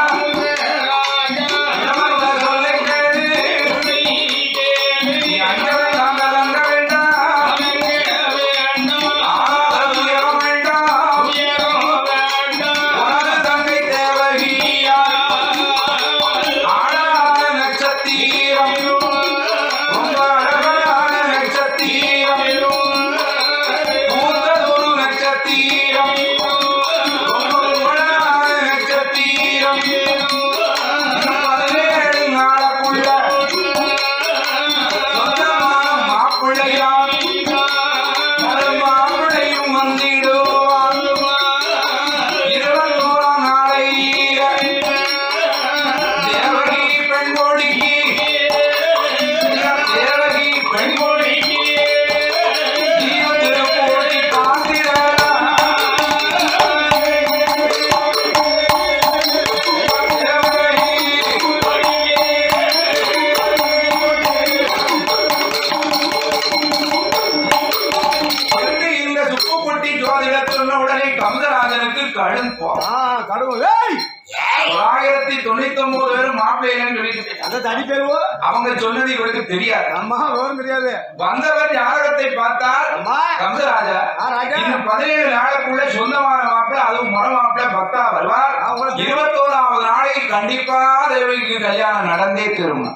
தொள்ளாயிரத்தி தொண்ணூத்தி ஒன்பது பேரும் மாப்பிள்ளைன்னு சொல்லிட்டு அவங்க சொன்னது இவருக்கு தெரியாது. அம்மா விவரம் தெரியாது. வந்தவர் ஜாதகத்தை பார்த்தால் கமதராஜா இன்னும் பதினேழு நாளுக்குள்ள சொந்தமான மாப்பிள்ளை, அதுவும் முறை மாப்பிள்ளை பக்தா வருவார். இருபத்தோராவது நாளைக்கு கண்டிப்பா தேவிக்கு கல்யாணம் நடந்தே திரும்ப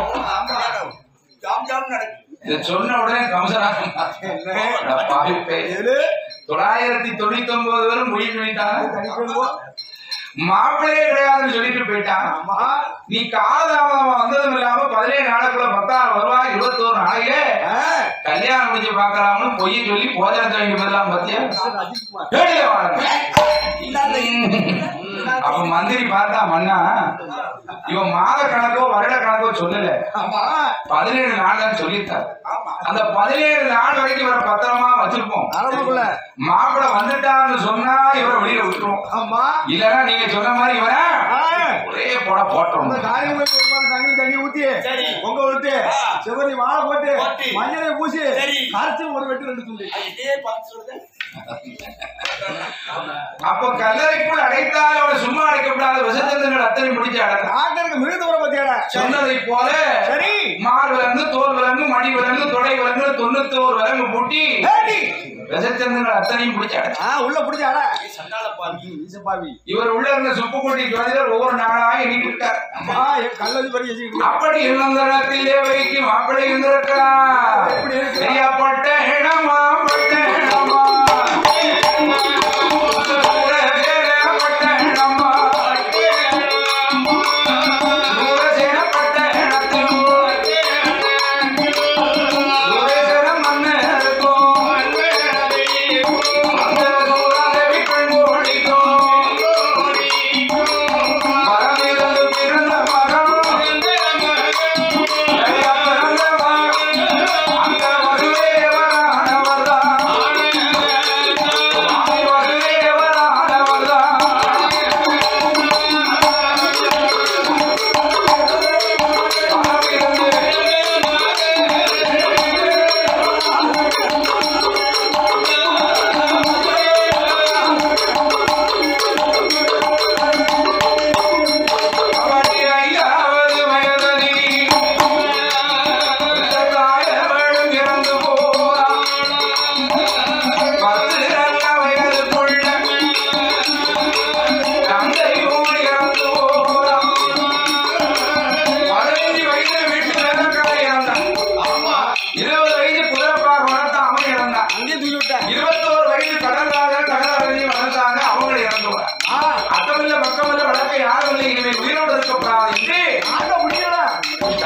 இதை சொன்ன உடனே கமசராஜன் தொள்ளாயிரத்தி தொண்ணூத்தி ஒன்பது பேரும் முடிவு பண்ணிட்டாங்க, மாப்பிள்ளையே கிடையாதுன்னு சொல்லிட்டு போயிட்டான். நீ காலதாமதமா வந்ததும் இல்லாம பதினேழு நாளுக்குள்ள பத்தாறு வருவா, இருபத்தோரு நாளையே கல்யாணம் முடிச்சு பாக்கலாம்னு பொய் சொல்லி போஜனத்தை வேண்டி பதிலாம் பத்தியா. அப்ப மந்திரி பார்த்தா மன்னா இவன் மாத கணக்கோ வருட கணக்கோ சொல்லல, பதினேழு நாள் தான் சொல்லிட்டார். அந்த பதினேழு நாள் வரைக்கும் இவரை பத்திரமா வச்சிருப்போம். மாப்பிள்ளை வந்துட்டான்னு சொன்னா இவரை வெளியில விட்டுருவோம். இல்லன்னா நீங்க சொன்ன மாதிரி இவரை ஒரே போட போட்டோம். தண்ணி ஊத்தி பொங்க விட்டு செவரி வாழை போட்டு மஞ்சளை பூசி கரைச்சு ஒரு வெட்டு ரெண்டு துண்டு. அப்ப கல்லறைக்குள் அடைத்தால் அவனை சும்மா அடைக்கப்படாத விசத்தங்கள் அத்தனை முடிச்சு அடக்க மிருகத்தவரை பத்தியாட சொன்னதை போல மார் விலங்கு, தோல் விலங்கு, மணி விலங்கு, தொடை விலங்கு, தொண்ணூத்தி ஒரு விலங்கு பூட்டி விசத்தங்கள் அத்தனையும் பிடிச்சாட உள்ள பிடிச்சாட. இவர் உள்ள இருந்த சுப்புக்குட்டி ஜோதிடர் ஒவ்வொரு நாளாக எண்ணிட்டு இருக்கார். அப்படி இருந்தத்தில் தேவைக்கு மாப்பிள்ளை இருந்திருக்கிறார். செய்யப்பட்ட இடமா பட்ட இடமா Bye.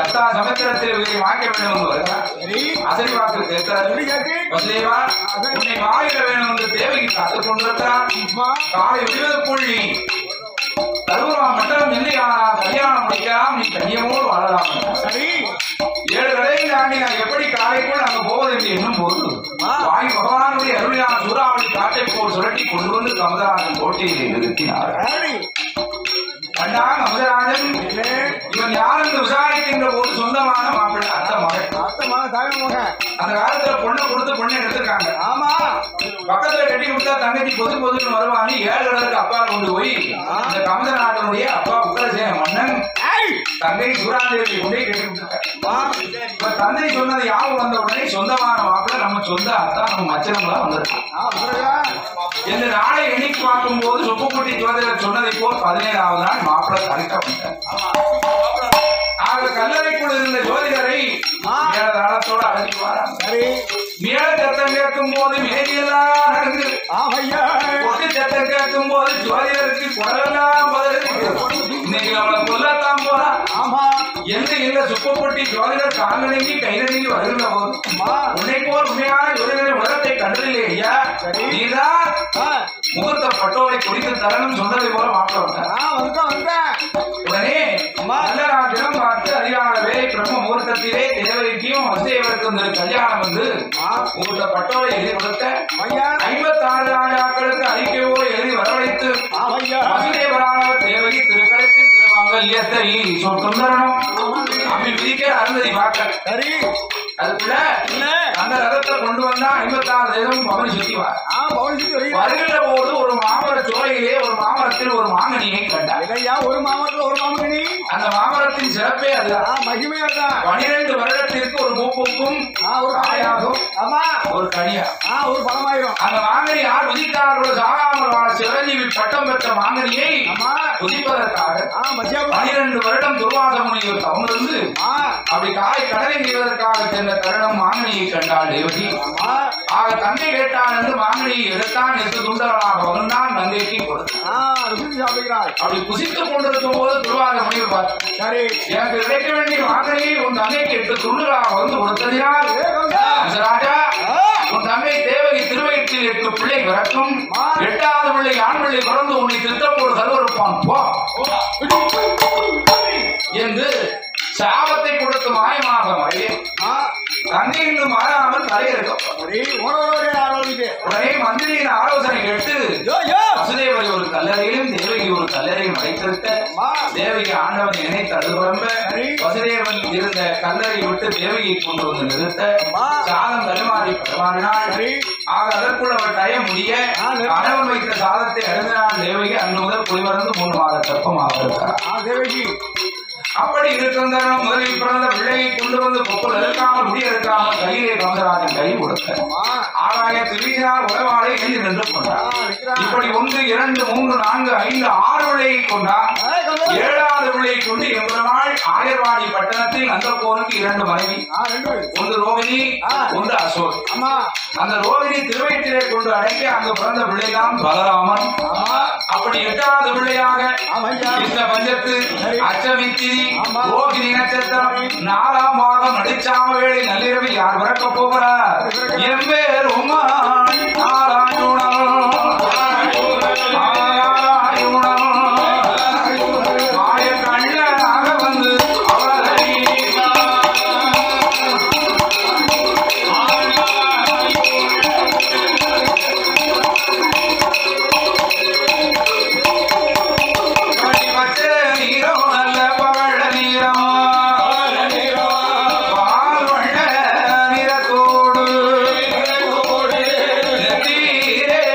அத்தா சமுத்திரத்தில் உயிரை வாங்க வேண்டும் என்று வருகிறார். அசரி வாக்கு கேட்கிறார். வசுதேவா, உன்னை வாயிட வேண்டும் என்று தேவைக்கு காத்துக் கொண்டிருக்கிறார். காலை விடுவதற்குள் நீ கருவூரா மண்டலம் இல்லையா கல்யாணம் முடிக்கலாம், நீ கண்ணியமோடு வாழலாம். சரி, ஏழு கடையை தாண்டி நான் எப்படி காலைக்குள் அங்க போவது என்று எண்ணும் போது வாய் பகவானுடைய அருளியான சூறாவளி காட்டை போல் சுரட்டி கொண்டு வந்து கமதராஜன் கோட்டையிலே நிறுத்தினார். கண்டா கமதராஜன் இவன் யார் என்று விசாரிக்கின்ற போது சொந்தமான மாப்பிள்ளை அத்த மகன் அத்த மகன் தாய் மகன். அந்த காலத்துல பொண்ணை கொடுத்து பொண்ணை எடுத்திருக்காங்க. ஆமா, பக்கத்துல கட்டி கொடுத்தா தங்கச்சி பொது பொதுன்னு வருவான்னு ஏழு கடலுக்கு அப்பா கொண்டு போய் அந்த கமதநாடனுடைய அப்பா உத்தரசேன மன்னன் தங்கை சூராந்தேவி கொண்டே கட்டி கொடுத்தார். தந்தை சொன்னது யாவும் வந்த உடனே சொந்தமான மாப்பிள்ளை நம்ம சொந்த அத்தா நம்ம மச்சனங்களா வந்திருக்கான். இந்த நாளை எண்ணிக்கை பார்க்கும் போது சொப்புக்குட்டி ஜோதிடர் சொன்னதை போல் பதினேழாவது நாள் மாப்பிள்ளை கரெக்டா வந்தார். ஆக கல்லறைக்குள் இருந்த ஜோதிடரை மேலதாளத்தோடு அழைத்து வராங்க. சரி, மேல சத்தம் கேட்கும் போது மேலையெல்லாம் நடந்து கொட்டு சத்தம் கேட்கும் போது ஜோதிடருக்கு குடலெல்லாம் இன்னைக்கு அவளை கொல்லத்தான் போறான். ஆமா, எந்த இல்ல சுப்பப்பட்டி ஜோதிடர் கால்நடைக்கு கைநடுங்கி வருகின்ற போது உன்னை போல் உண்மையான ஜோதிடரின் உலகத்தை கண்டதில்லை ஐயா, நீதான் முகூர்த்த பட்டோரை குடித்து தரணும் சொன்னதை போல மாற்ற உடனே நல்லராஜனம் பார்த்து அதிகாரவே பிரம்ம முகூர்த்தத்திலே தேவரிக்கும் வசுதேவருக்கும் கல்யாணம் வந்து முகூர்த்த பட்டோரை எழுதி கொடுத்த ஐம்பத்தி ஆறு ராஜாக்களுக்கு அறிக்கையோடு எழுதி வரவழைத்து வசுதேவரானவர் தேவகி திருக்கடத்தில் திருமாங்கல்யத்தை சொந்தரணம் அப்படி விதிக்க அருந்ததி பார்க்க. சரி, அதுக்குள்ள அந்த ரதத்தை கொண்டு வந்தா ஐம்பத்தி ஆறு தேசம் பவனி சுத்திவார். வருகின்ற போது ஒரு மாமர சோலையிலே ஒரு மாமரத்தில் ஒரு மாங்கனியை கண்டார். ஒரு மாமரத்தில் ஒரு மாங்கனி. அந்த மாமரத்தின் சிறப்பே அதுதான், மகிமையா தான். பனிரெண்டு வருடத்திற்கு ஒரு பூப்புக்கும் ஒரு காயாகும், ஒரு கனியா ஒரு பழமாயிரும். அந்த மாங்கனி யார் உதித்தார்களோ சாகாமல் வாழ சிவஜீவி பட்டம் பெற்ற மாங்கனியை உதிப்பதற்காக பனிரெண்டு வருடம் துர்வாச முனிவர் தவமிருந்து அப்படி காய் கடனை செய்வதற்காக சென்ற தருணம் மாங்கனியை கண்டாள் தேவகி. ஆக தந்தை கேட்டான் என்று மாங்கனியை எடுத்தான், எட்டு துண்டர்களாக வந்தான் தந்தைக்கு கொடுத்தான். அப்படி குசித்துக் கொண்டிருக்கும் போது துர்வாச முனிவர் பார்த்தார். சரி, எனக்கு கிடைக்க வேண்டிய மாங்கனியை உன் தந்தைக்கு எட்டு துண்டுகளாக வந்து கொடுத்ததினால் ராஜா உன் தந்தை தேவகி திருவயிற்றில் எட்டு பிள்ளை பிறக்கும், எட்டாவது பிள்ளை ஆண் பிள்ளை பிறந்து உன்னை திருத்தப்போடு சர்வருப்பான் போ என்று சாபத்தை கொடுத்து மாயமாக மறையே தந்தை என்று மாறாமல் தலையெடுக்கப்படும். உடனே மந்திரியின் ஆலோசனை கேட்டு வசுதேவரை ஒரு கல்லறையிலும் தேவகி ஒரு கல்லறையும் அடைத்திருக்க தேவகி ஆண்டவன் இணைத்து அழுபரம்ப வசுதேவன் இருந்த கல்லறை விட்டு தேவகியை கொண்டு வந்து நிறுத்த சாதம் தடுமாறி பரமாறினாள். ஆக அதற்குள் அவர் டய முடிய கணவன் வைத்த சாதத்தை அழுந்தினாள் தேவகி. அன்று முதல் குளிவரந்து மூணு மாத கற்பமாக இருக்கிறார் தேவகி. அப்படி இருக்கின்ற முதலில் பிறந்த பிள்ளையை கொண்டு வந்து கொப்பல் எடுக்காமல் முடிய எடுக்காமல் கையிலே கமதராஜன் கை கொடுத்த ஆராய திருவிழார் உறவாளை எழுதி நின்று கொண்டார். இப்படி ஒன்று இரண்டு மூன்று நான்கு ஐந்து ஆறு விளையை கொண்டார். ஏழாவது விளையை கொண்டு எவ்வளவு நாள் ஆயர்வாடி பட்டணத்தில் நந்தகோனுக்கு இரண்டு மனைவி, ஒன்று ரோகிணி ஒன்று அசோக். அந்த ரோகிணி திருவயிற்றிலே கொண்டு அடைக்க அங்கு பிறந்த பிள்ளைதான் பலராமன். அப்படி எட்டாவது பிள்ளையாக இந்த பஞ்சத்து அச்சமித்தி ரோகிணி நட்சத்திரம் நாலாம் மாதம் நடிச்சாம வேளை நள்ளிரவில் யார் பிறக்க போகிறார்? எம்பேரும் மாய கண்ணனாக வந்து அவரை நீரே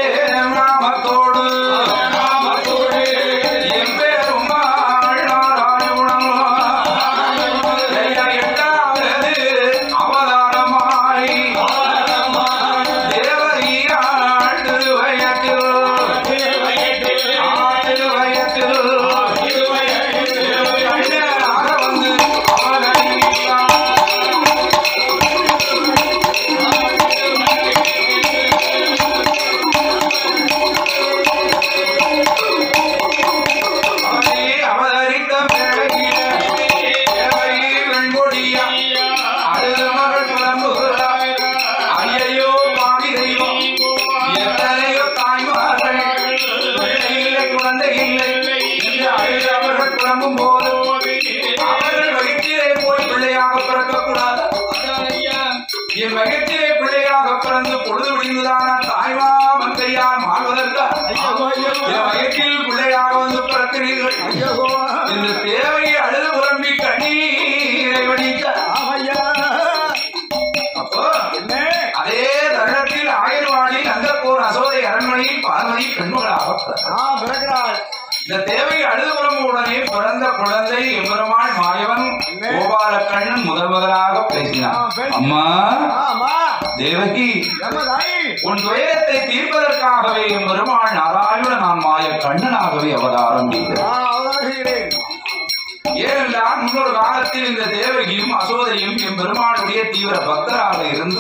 பிறக்கிறாள். இந்த தேவை அழுதுபுறம் உடனே பிறந்த குழந்தை எம்பெருமாள் மாயவன் கோபாலக்கண்ணன் முதல் முதலாக பேசினான். அம்மா தேவகி, உன் துயரத்தை தீர்ப்பதற்காகவே எம்பெருமாள் நாராயண நான் மாய கண்ணனாகவே அவதாரம் செய்கிறேன். ஏனென்றால் முன்னொரு காலத்தில் இந்த தேவகியும் அசோதரியும் என் பெருமாளுடைய தீவிர பக்தராக இருந்து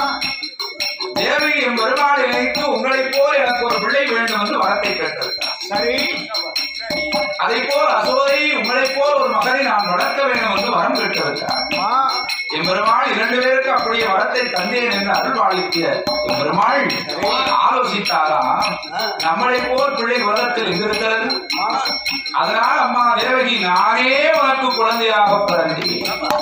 தேவகி என் பெருமாளை நினைத்து உங்களை போல் எனக்கு ஒரு பிள்ளை வேண்டும் என்று வரத்தை கேட்டிருக்கிறார். சரி, அதை போல் அசோதரி உங்களை போல் ஒரு மகனை நான் வளர்க்க வேண்டும் என்று வரம் கேட்டிருக்கிறார். என் பெருமாள் இரண்டு பேருக்கு அப்படியே வரத்தை தந்தேன் என்று அருள்வாளிக்க என் பெருமாள் ஆலோசித்தாரா, நம்மளை போல் பிள்ளை உலகத்தில் எங்கிருக்கிறது? அதனால் அம்மா தேவகி நானே உனக்கு குழந்தையாக பிறந்தேன்,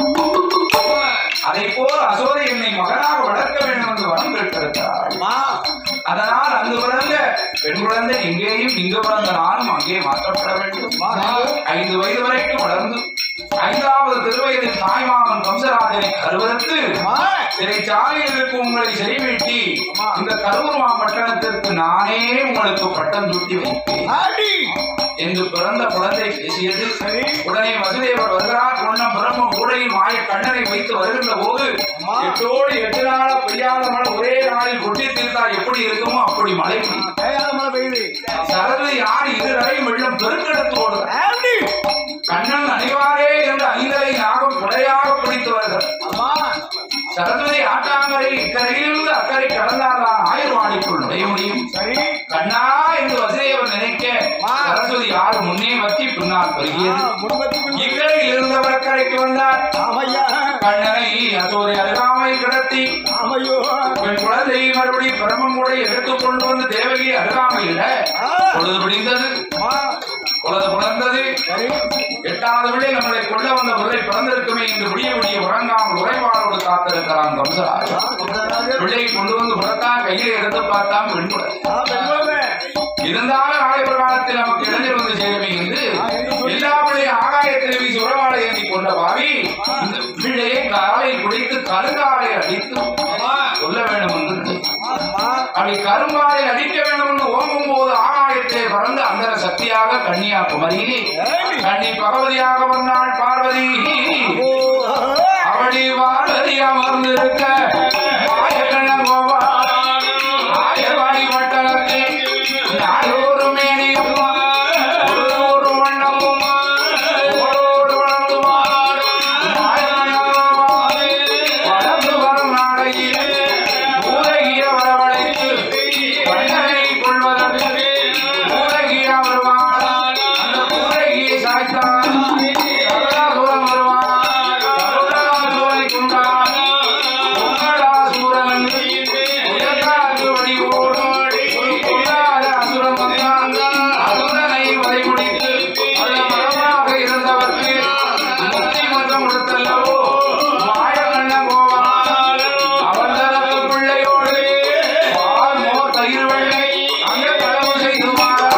அதை போல் அசோதை என்னை மகனாக வளர்க்க வேண்டும் என்று வரம் கேட்டிருக்கிறார். அதனால் அங்கு பிறந்த பெண் குழந்தை எங்கேயும் இங்கு பிறந்த நானும் அங்கே மாற்றப்பட வேண்டும். ஐந்து வயது வரைக்கும் வளர்ந்து ஐந்தாவது திருவயதில் தாய்மாமன் கம்சராஜனை கருவதற்கு சிறைச்சாலையில் இருக்கும் உங்களை சிறைவீட்டி இந்த கரூர் மாவட்டத்திற்கு நானே உங்களுக்கு பட்டம் சூட்டி வைப்பேன் என்று பிறந்த குழந்தை பேசியது. உடனே வசுதேவர் வருகிறார். பொன்னம் பிரம்ம கூடையில் மாய கண்ணனை வைத்து வருகின்ற போது எட்டோடு எட்டு நாள பெய்யாத மழை ஒரே நாளில் கொட்டி தீர்த்தால் எப்படி இருக்குமோ அப்படி மழை பெய்யுது. சரதி ஆடி இருவரை வெள்ளம் பெருக்கெடுத்தோடு கண்ணன் அணிவாரே என்று ஐந்தரை நாகம் கொடையாக பிடித்து வருகிறார். சரஸ்வதி ஆட்டாங்கரை இக்கரையிலிருந்து அக்கறை கடந்தால்தான் ஆயுர்வாணிக்குள் நுழைய முடியும். கண்ணா என்று வசுதேவர் நினைக்க சரஸ்வதி ஆறு முன்னே வத்தி பின்னால் பெருகியது. இக்கரையில் இருந்தவர் அக்கறைக்கு வந்தார். கண்ணனை அசோதை அருகாமையில் கிடத்தி பெண் குழந்தையை மறுபடி பிரம்மம் கூட எடுத்துக் கொண்டு வந்து தேவகி அருகாமையில பொழுது பிடிந்தது, பொழுது புணர்ந்தது. எட்டாவது விடை நம்மளை கொள்ள வந்த விடை பிறந்திருக்குமே என்று விடிய விடிய உறங்காமல் உறைவாளோடு காத்திருக்கிறான் கம்சராஜன். விடையை கொண்டு வந்து புறத்தான் கையில் எடுத்து பார்த்தான் பெண் குழந்தை. இருந்தாலும் நாளை ஒரு காலத்தில் நமக்கு இளைஞர் வந்து சேருமே என்று எல்லா பிள்ளைய ஆகாயத்தில் வீசி உறவாடை ஏந்தி கொண்ட பாவி இந்த பிள்ளையை காலை குடித்து கருங்காலை அடித்து சொல்ல வேண்டும் என்று அப்படி கருங்காலை அடிக்க வேண்டும் என்று ஓங்கும் போது ஆகாயத்தை பறந்து அந்த சக்தியாக கன்னியாகுமரி கன்னி பகவதியாக வந்தாள் பார்வதி. அவடி பார்வதி அமர்ந்திருக்க மாயக்கண்ண கோவா ஆயவாடி வட்டத்தில் நாடோறு மேனியும் ஒரு வண்ணமும் ஓடோடு வளர்ந்து வளர்ந்து வரும் நாடையில் ஊரகிய வரவழைத்து வண்ணனை கொள்வதற்கு ஊரகிய வருவார். அந்த ஊரகியை சாய்த்தார் சகலாசுரன் வருவார். சகலாசுரனை கொண்டார் பொங்கலாசுரன் உயர்காற்று வடிவோடு ஒரு பொல்லாத அசுரன் வந்தான். அசுரனை வதை முடித்து அந்த மரமாக இருந்தவர்க்கு முக்தி மன்றம் கொடுத்தல்லவோ மாயக்கண்ண கோபால். அவன் தனக்கு பிள்ளையோடு பால் மோர் தயிர் வெள்ளை அங்கே களவு செய்து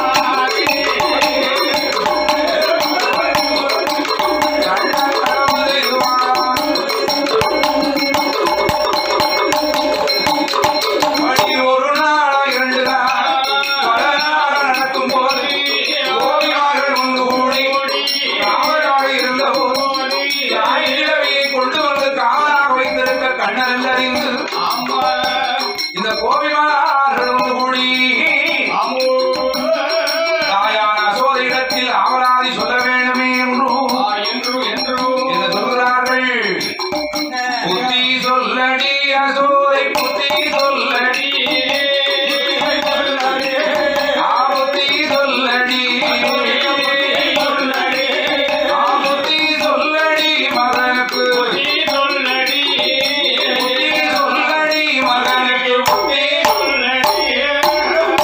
ஒரு நாளா இரண்டு நாள் பல நாள் நடக்கும் போது கோபிமார்கள் ஒன்று கூடி காவலாக இருந்த போது இளவியை கொண்டு வந்து காவலாக வைத்திருக்க கண்ணன் அறிந்து இந்த கோபிமார்கள் ஒன்று கூடி தாயான அசோத இடத்தில் ஆவலாதி சொல்ல வேண்டுமே என்று என்று சொல்கிறார்கள். புத்தி சொல்லடி அசோதை புத்தி சொல்லடி ஆபத்தி சொல்லடி ஆபத்தி சொல்லடி மகனுக்கு புத்தி சொல்லடி மகனுக்கு புத்தி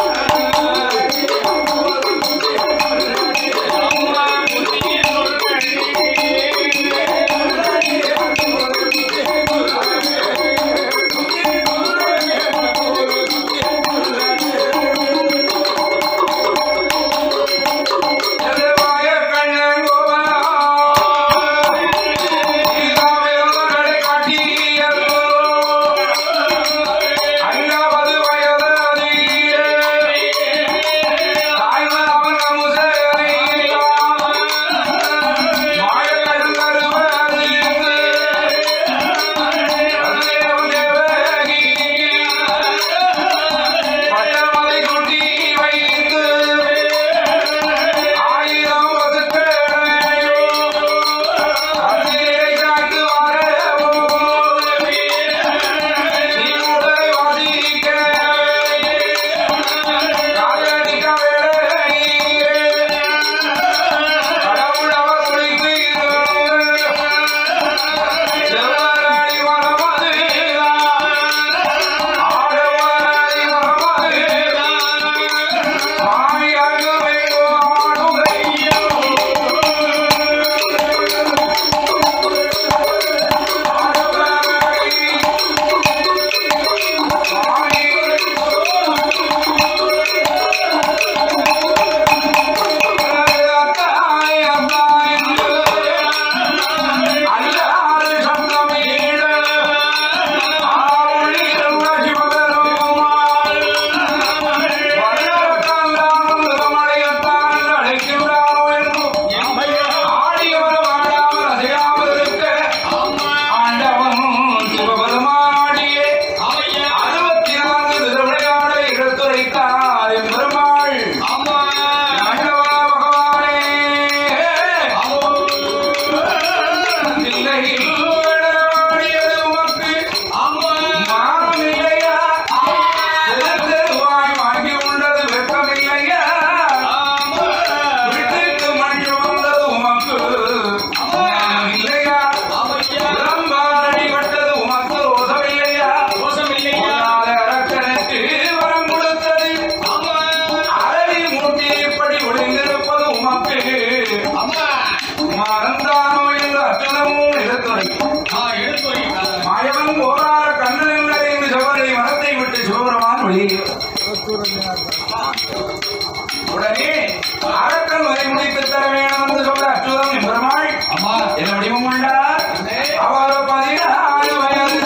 உடனே அரக்கன் வரை முடித்து தர வேணும் என்று சொல்ற அச்சுதம் பெருமாள் என்ன வடிவம் கொண்டார் அவர் பதினாறு வயது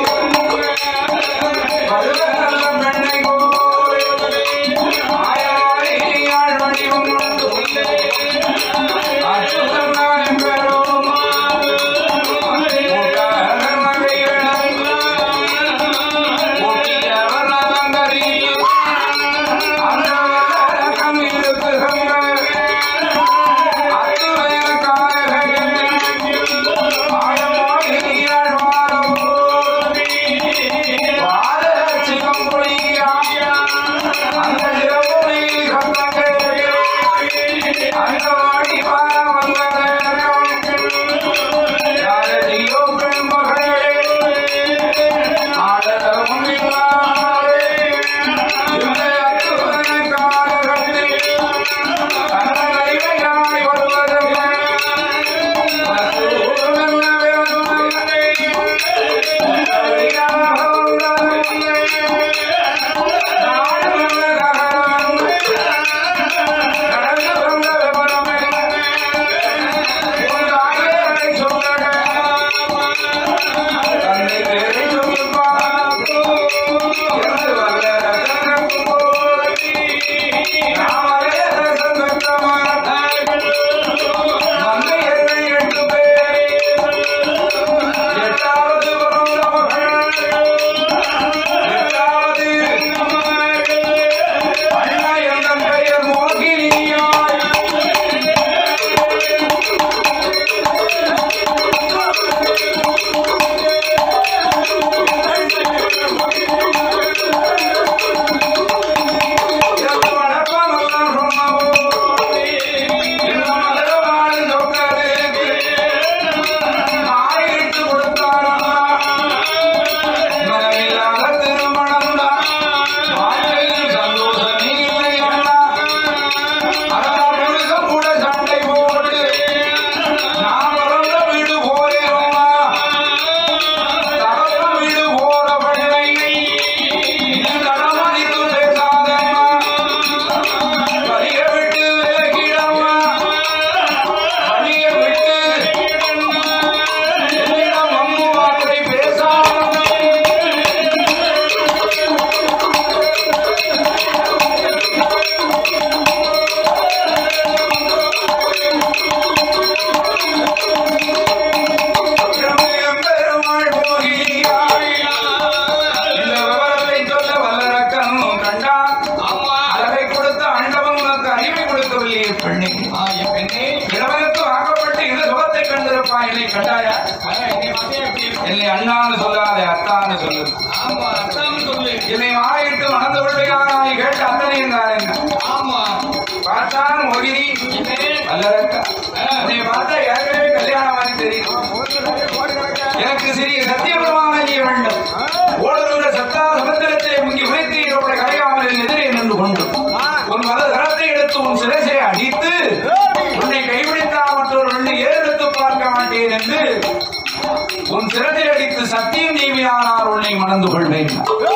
பெண்ணை ஆயாள் வடிவம் அச்சுதம் நான் பெறும் அண்ணான்னு சொல்லாதே அத்தான்னு சொல்லு. ஆமா அத்தான்னு சொல்லு. என்னை வாயிட்டு மணந்து கொள்வையானாய் கேட்டு அத்தனையும் தானே. ஆமா பார்த்தான் மோகினி அல்லறக்கா உன்னை பார்த்தா ஏற்கனவே கல்யாணம் மாதிரி தெரியும். எனக்கு சிறிய சத்தியபிரமான செய்ய வேண்டும். ஓடுகின்ற சத்தா சமுத்திரத்தை முங்கி உரைத்து என்னுடைய கரையாமலில் எதிரே நின்று கொண்டு உன் மத தரத்தை எடுத்து உன் சிரசை அடித்து உன்னை கைவிடித்தால் மற்றொரு ரெண்டு ஏறெடுத்து பார்க்க மாட்டேன் என்று உன் சிரத்தை அடித்து சத்தியம் நீவியானார் உன்னை மணந்து கொள்வேன்.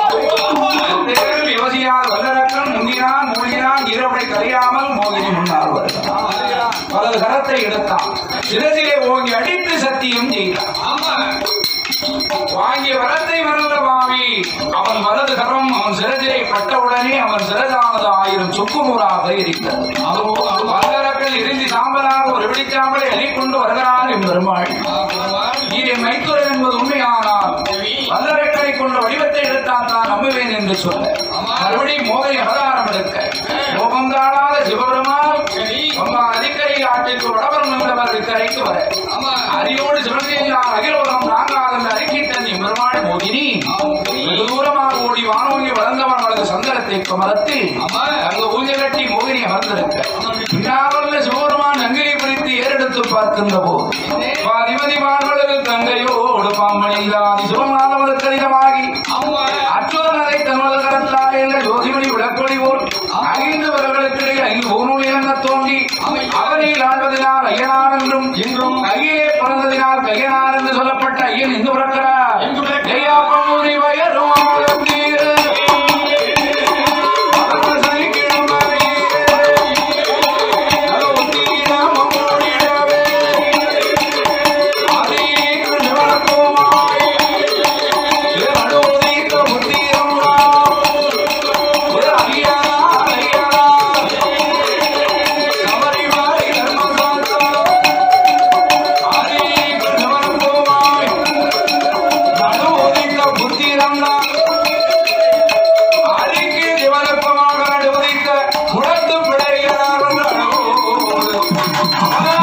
யோசியார் வல்லரக்கன் முந்தினான் மூழ்கினான் இரவடை கரையாமல் மோகினி முன்னார் வருகிறான். வலது கரத்தை எடுத்தான் சிரசிலே ஓங்கி அடித்து சத்தியம் செய்தான். வாங்கிய வரத்தை மறந்த பாவி அவன் வலது கரம் அவன் சிரசிலே பட்டவுடனே அவன் சிரசானது ஆயிரம் சொக்குமுறாக இருக்கிறது. வல்லரக்கல் இறுதி சாம்பலாக ஒரு வெடிச்சாம்பலை எண்ணிக்கொண்டு வருகிறான் எம்பெருமாள். இதை மைத்துரன் என்பது உண்மையானால் வல்லரக்கலை கொண்ட வடிவத்தை எடுத்தால் தான் நம்புவேன் என்று சொல்ல மறுபடியும் மோகனை அவதாரம் எடுக்க மோகம் தாழாத சிவபெருமான் அதிகரை ஆட்டுக்கு வடவர் நின்றவர் கரைக்கு வர அரியோடு சிவகங்கையார் அகிலோகம் நான்காவது அறிக்கை தண்ணி பெருமாள் மோகினி வெகு தூரமாக ஓடி வானோங்கி வளர்ந்தவன் வளர்ந்த சந்தனத்தை கமலத்து அங்கு ஊஞ்சல் கட்டி மோகினி அமர்ந்திருக்க பின்னாவல்ல சிவபெருமான் அங்கிலி குறித்து ஏறெடுத்து பார்க்கின்ற போது அதிபதி மாண்பளவு தங்கையோடு பாம்பணிந்தாதி சிவநாதவது கடிதமாகி அச்சுவதனை தனது கரத்தால் என்ற ஜோதிமணி விளக்கொடி போல் ஐந்துவர்களுக்கிடையே ஐந்து ஊனூல் என தோன்றி அவரையில் ஆழ்வதனால் ஐயனார் என்றும் இன்றும் கையிலே பிறந்ததினால் கையனார் என்று சொல்லப்பட்ட ஐயன் இந்து பிறக்கிறார் வயரும் Ah!